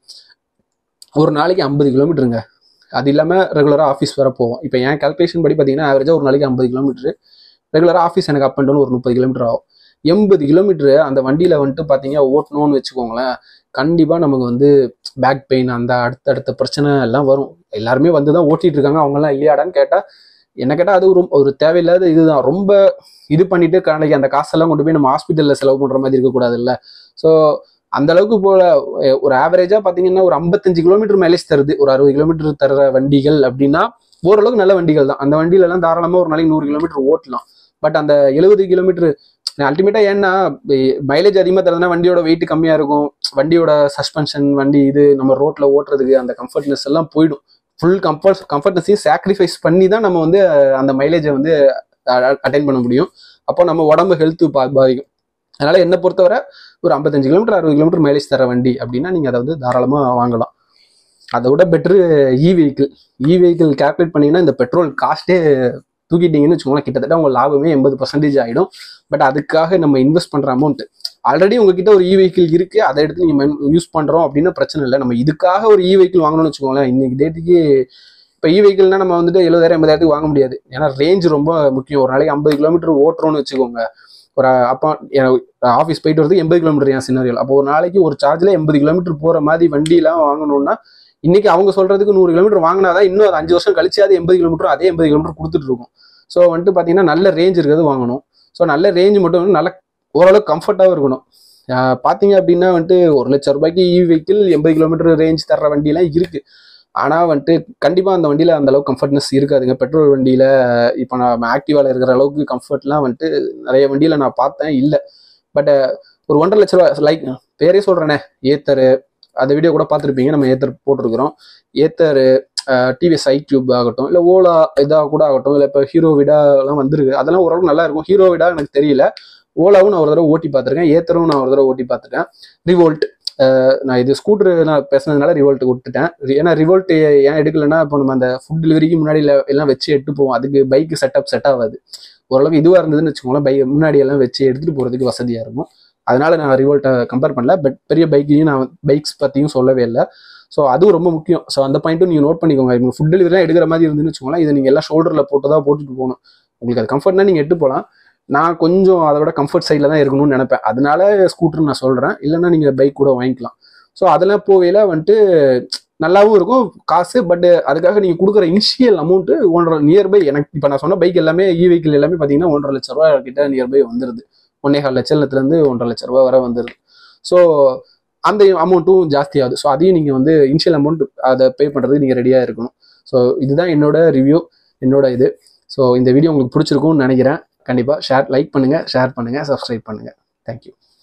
[SPEAKER 1] ஒரு நாளைக்கு ஐம்பது கிலோமீட்டருங்க. அது இல்லாமல் ரெகுலராக ஆஃபீஸ் வர போவோம். இப்போ என் கால்குலேஷன் படி பார்த்தீங்கன்னா ஆவரேஜாக ஒரு நாளைக்கு ஐம்பது கிலோமீட்டரு, ரெகுலராக ஆஃபீஸ் எனக்கு அப் அண்ட் டவுன் ஒரு முப்பது கிலோமீட்டர் ஆகும். எண்பது கிலோமீட்டரு அந்த வண்டியில் வந்துட்டு பார்த்தீங்க ஓட்டணும்னு வச்சுக்கோங்களேன், கண்டிப்பாக நமக்கு வந்து பேக் பெயின் அந்த அடுத்தடுத்த பிரச்சனை எல்லாம் வரும். எல்லாருமே வந்து தான் ஓட்டிகிட்டு இருக்காங்க, அவங்கெல்லாம் இல்லையாடான்னு கேட்டால் என்ன கேட்டால் அது ரொம்ப ஒரு தேவையில்லாத இதுதான். ரொம்ப இது பண்ணிட்டு கடைக்கு அந்த காசெல்லாம் கொண்டு போய் நம்ம ஹாஸ்பிட்டலில் செலவு பண்ணுற மாதிரி இருக்கக்கூடாது இல்லை. ஸோ அந்த அளவுக்கு போல ஒரு ஆவரேஜாக பார்த்தீங்கன்னா ஒரு ஐம்பத்தஞ்சு கிலோமீட்டர் மைலேஜ் தருது ஒரு அறுபது கிலோமீட்டர் தர வண்டிகள் அப்படின்னா ஓரளவுக்கு நல்ல வண்டிகள் தான். அந்த வண்டியிலலாம் தாராளமாக ஒரு நாளைக்கு நூறு கிலோமீட்டர் ஓட்டலாம். பட் அந்த எழுபது கிலோமீட்டர் அல்டிமேட்டா ஏன்னா மைலேஜ் அதிகமாக தரதுனா வண்டியோட வெயிட் கம்மியாக இருக்கும், வண்டியோட சஸ்பென்ஷன் வண்டி இது நம்ம ரோட்ல ஓட்டுறதுக்கு அந்த கம்ஃபர்ட்னஸ் எல்லாம் போயிடும். ஃபுல் கம்ஃபர்ட் கம்ஃபர்ட்னஸையும் சாக்ரிஃபைஸ் பண்ணி தான் நம்ம வந்து அந்த மைலேஜை வந்து அட்டைன் பண்ண முடியும். அப்போ நம்ம உடம்பு ஹெல்த்து பா பாதிக்கும். அதனால என்னை பொறுத்தவரை ஒரு ஐம்பத்தஞ்சு கிலோமீட்டர் அறுபது கிலோமீட்டர் மைலேஜ் தர வண்டி அப்படின்னா நீங்கள் அதை வந்து தாராளமாக வாங்கலாம். அதை விட better e vehicle. E vehicle calculate பண்ணிங்கன்னா இந்த பெட்ரோல் காஸ்ட்டே தூக்கிட்டீங்கன்னு வச்சுக்கோங்களேன், கிட்டத்தட்ட உங்கள் லாபமே எண்பது பர்சன்டேஜ் ஆகிடும். பட் அதுக்காக நம்ம இன்வெஸ்ட் பண்ணுற அமௌண்ட் ஆல்ரெடி உங்ககிட்ட ஒரு இ வெஹிக்கிள் இருக்குது, அதை எடுத்து நீங்கள் யூஸ் பண்ணுறோம் அப்படின்னா பிரச்சனை இல்லை. நம்ம இதுக்காக ஒரு இ வெஹிக்கிள் வாங்கணும்னு வச்சுக்கோங்களேன், இன்னைக்கு டேட்டுக்கு இப்போ இ வெஹிக்கிள்னா நம்ம வந்துட்டு எழுபதாயிரம் எண்பதாயிரத்துக்கு வாங்க முடியாது. ஏன்னா ரேஞ்ச் ரொம்ப முக்கியம். ஒரு நாளைக்கு ஐம்பது கிலோமீட்டர் ஓட்டுறோன்னு வச்சுக்கோங்க, ஒரு அப்போ ஆஃபீஸ் போயிட்டு வரதுக்கு எண்பது கிலோமீட்டர் என் சின்னரியல், அப்போ ஒரு நாளைக்கு ஒரு சார்ஜில் எண்பது கிலோமீட்டர் போகிற மாதிரி வண்டியெலாம் வாங்கணும்னா இன்னைக்கு அவங்க சொல்றதுக்கு நூறு கிலோமீட்டர் வாங்கினாதான் இன்னும் அது அஞ்சு வருஷம் கழிச்சு அது எண்பது கிலோமீட்டர் அதே எண்பது கிலோமீட்டர் கொடுத்துட்டு இருக்கும். ஸோ வந்துட்டு பார்த்தீங்கன்னா நல்ல ரேஞ்ச் இருக்கிறது வாங்கணும். ஸோ நல்ல ரேஞ்ச் மட்டும் நல்ல ஓரளவுக்கு கம்ஃபர்ட்டாகவும் இருக்கணும். பார்த்தீங்க அப்படின்னா வந்துட்டு ஒரு லட்சம் ரூபாய்க்கு இ வெஹிக்கிள் எண்பது கிலோமீட்டர் ரேஞ்ச் தர்ற வண்டியெல்லாம் இருக்கு. ஆனால் வந்துட்டு கண்டிப்பாக அந்த வண்டியில் அந்த அளவுக்கு கம்ஃபர்ட்னஸ் இருக்காதுங்க. பெட்ரோல் வண்டியில் இப்போ நான் ஆக்டிவாவில் இருக்கிற அளவுக்கு கம்ஃபர்ட்லாம் வந்துட்டு நிறைய வண்டியில் நான் பார்த்தேன் இல்லை. பட் ஒரு ஒன்றரை லட்ச ரூபா லைக் பேரே சொல்கிறேனே ஏத்தரு, அந்த வீடியோ கூட பார்த்துருப்பீங்க, நம்ம ஏத்தர் போட்டிருக்கிறோம். ஏத்தரு டிவிஎஸ் ஐ கியூப் ஆகட்டும், இல்லை ஓலா இதாக கூட ஆகட்டும், இல்லை இப்போ ஹீரோ விடாலாம் வந்துருக்கு, அதெல்லாம் ஓரளவுக்கு நல்லா இருக்கும். ஹீரோ விடா எனக்கு தெரியல, ஓலாவும் நான் ஒரு தடவை ஓட்டி பார்த்துருக்கேன், ஏத்தரும் நான் ஒரு தடவை ஓட்டி பார்த்துட்டேன். ரிவோல்ட் நான் இது ஸ்கூட்டரு நான் பேசுனதுனால ரிவோல்ட் விட்டுட்டேன். ஏன்னா ரிவோல்ட் ஏன் எடுக்கலைன்னா இப்போ நம்ம அந்த ஃபுட் டெலிவரிக்கு முன்னாடி எல்லாம் வச்சு எடுத்து போவோம், அதுக்கு பைக்கு செட்டப் செட் ஆகாது. ஓரளவுக்கு இதுவாக இருந்ததுன்னு வச்சுக்கோங்களேன், பைக் முன்னாடி எல்லாம் வச்சு எடுத்துகிட்டு போகிறதுக்கு வசதியாக இருக்கும். அதனால நான் ரிவோல்ட்டை கம்பேர் பண்ணல. பட் பெரிய பைக்கையும் நான் பைக்ஸ் பற்றியும் சொல்லவே இல்லை. ஸோ அதுவும் ரொம்ப முக்கியம். ஸோ அந்த பாயிண்ட்டும் நீங்கள் நோட் பண்ணிக்கோங்க. இப்போ ஃபுட் டெலிவரிலாம் எடுக்கிற மாதிரி இருந்துன்னு வச்சுக்கோங்களேன், இதை நீங்கள் எல்லாம் ஷோல்டரில் போட்டு தான் போட்டுட்டு போகணும். உங்களுக்கு அது கம்ஃபர்ட்னா நீங்கள் எட்டு போகலாம். நான் கொஞ்சம் அதை விட கம்ஃபர்ட் சைடில் தான் இருக்கணும்னு நினைப்பேன், அதனால ஸ்கூட்டர் நான் சொல்கிறேன். இல்லைன்னா நீங்கள் பைக் கூட வாங்கிக்கலாம். ஸோ அதெல்லாம் போகையில் வந்துட்டு நல்லாவும் இருக்கும் காசு. பட் அதுக்காக நீங்கள் கொடுக்குற இனிஷியல் அமௌண்ட்டு ஒன்றரை நியர்பை, எனக்கு இப்போ நான் சொன்ன பைக் எல்லாமே இ வெஹிக்கிள் எல்லாமே பார்த்தீங்கன்னா ஒன்றரை லட்ச ரூபா கிட்ட நியர்பை வந்துடுது. ஒன்னே கால் லட்சத்துலேருந்து ஒன்றரை லட்ச ரூபா வரை வந்துடுது. ஸோ அந்த அமௌண்ட்டும் ஜாஸ்தி ஆகுது. ஸோ அதையும் நீங்கள் வந்து இனிஷியல் அமௌண்ட் அதை பே பண்ணுறதுக்கு நீங்கள் ரெடியாக இருக்கணும். ஸோ இதுதான் என்னோட ரிவ்யூ, என்னோட இது. ஸோ இந்த வீடியோ உங்களுக்கு பிடிச்சிருக்கும்னு நினைக்கிறேன். கண்டிப்பாக ஷேர் லைக் பண்ணுங்கள், ஷேர் பண்ணுங்கள், சப்ஸ்கிரைப் பண்ணுங்கள். தேங்க்யூ.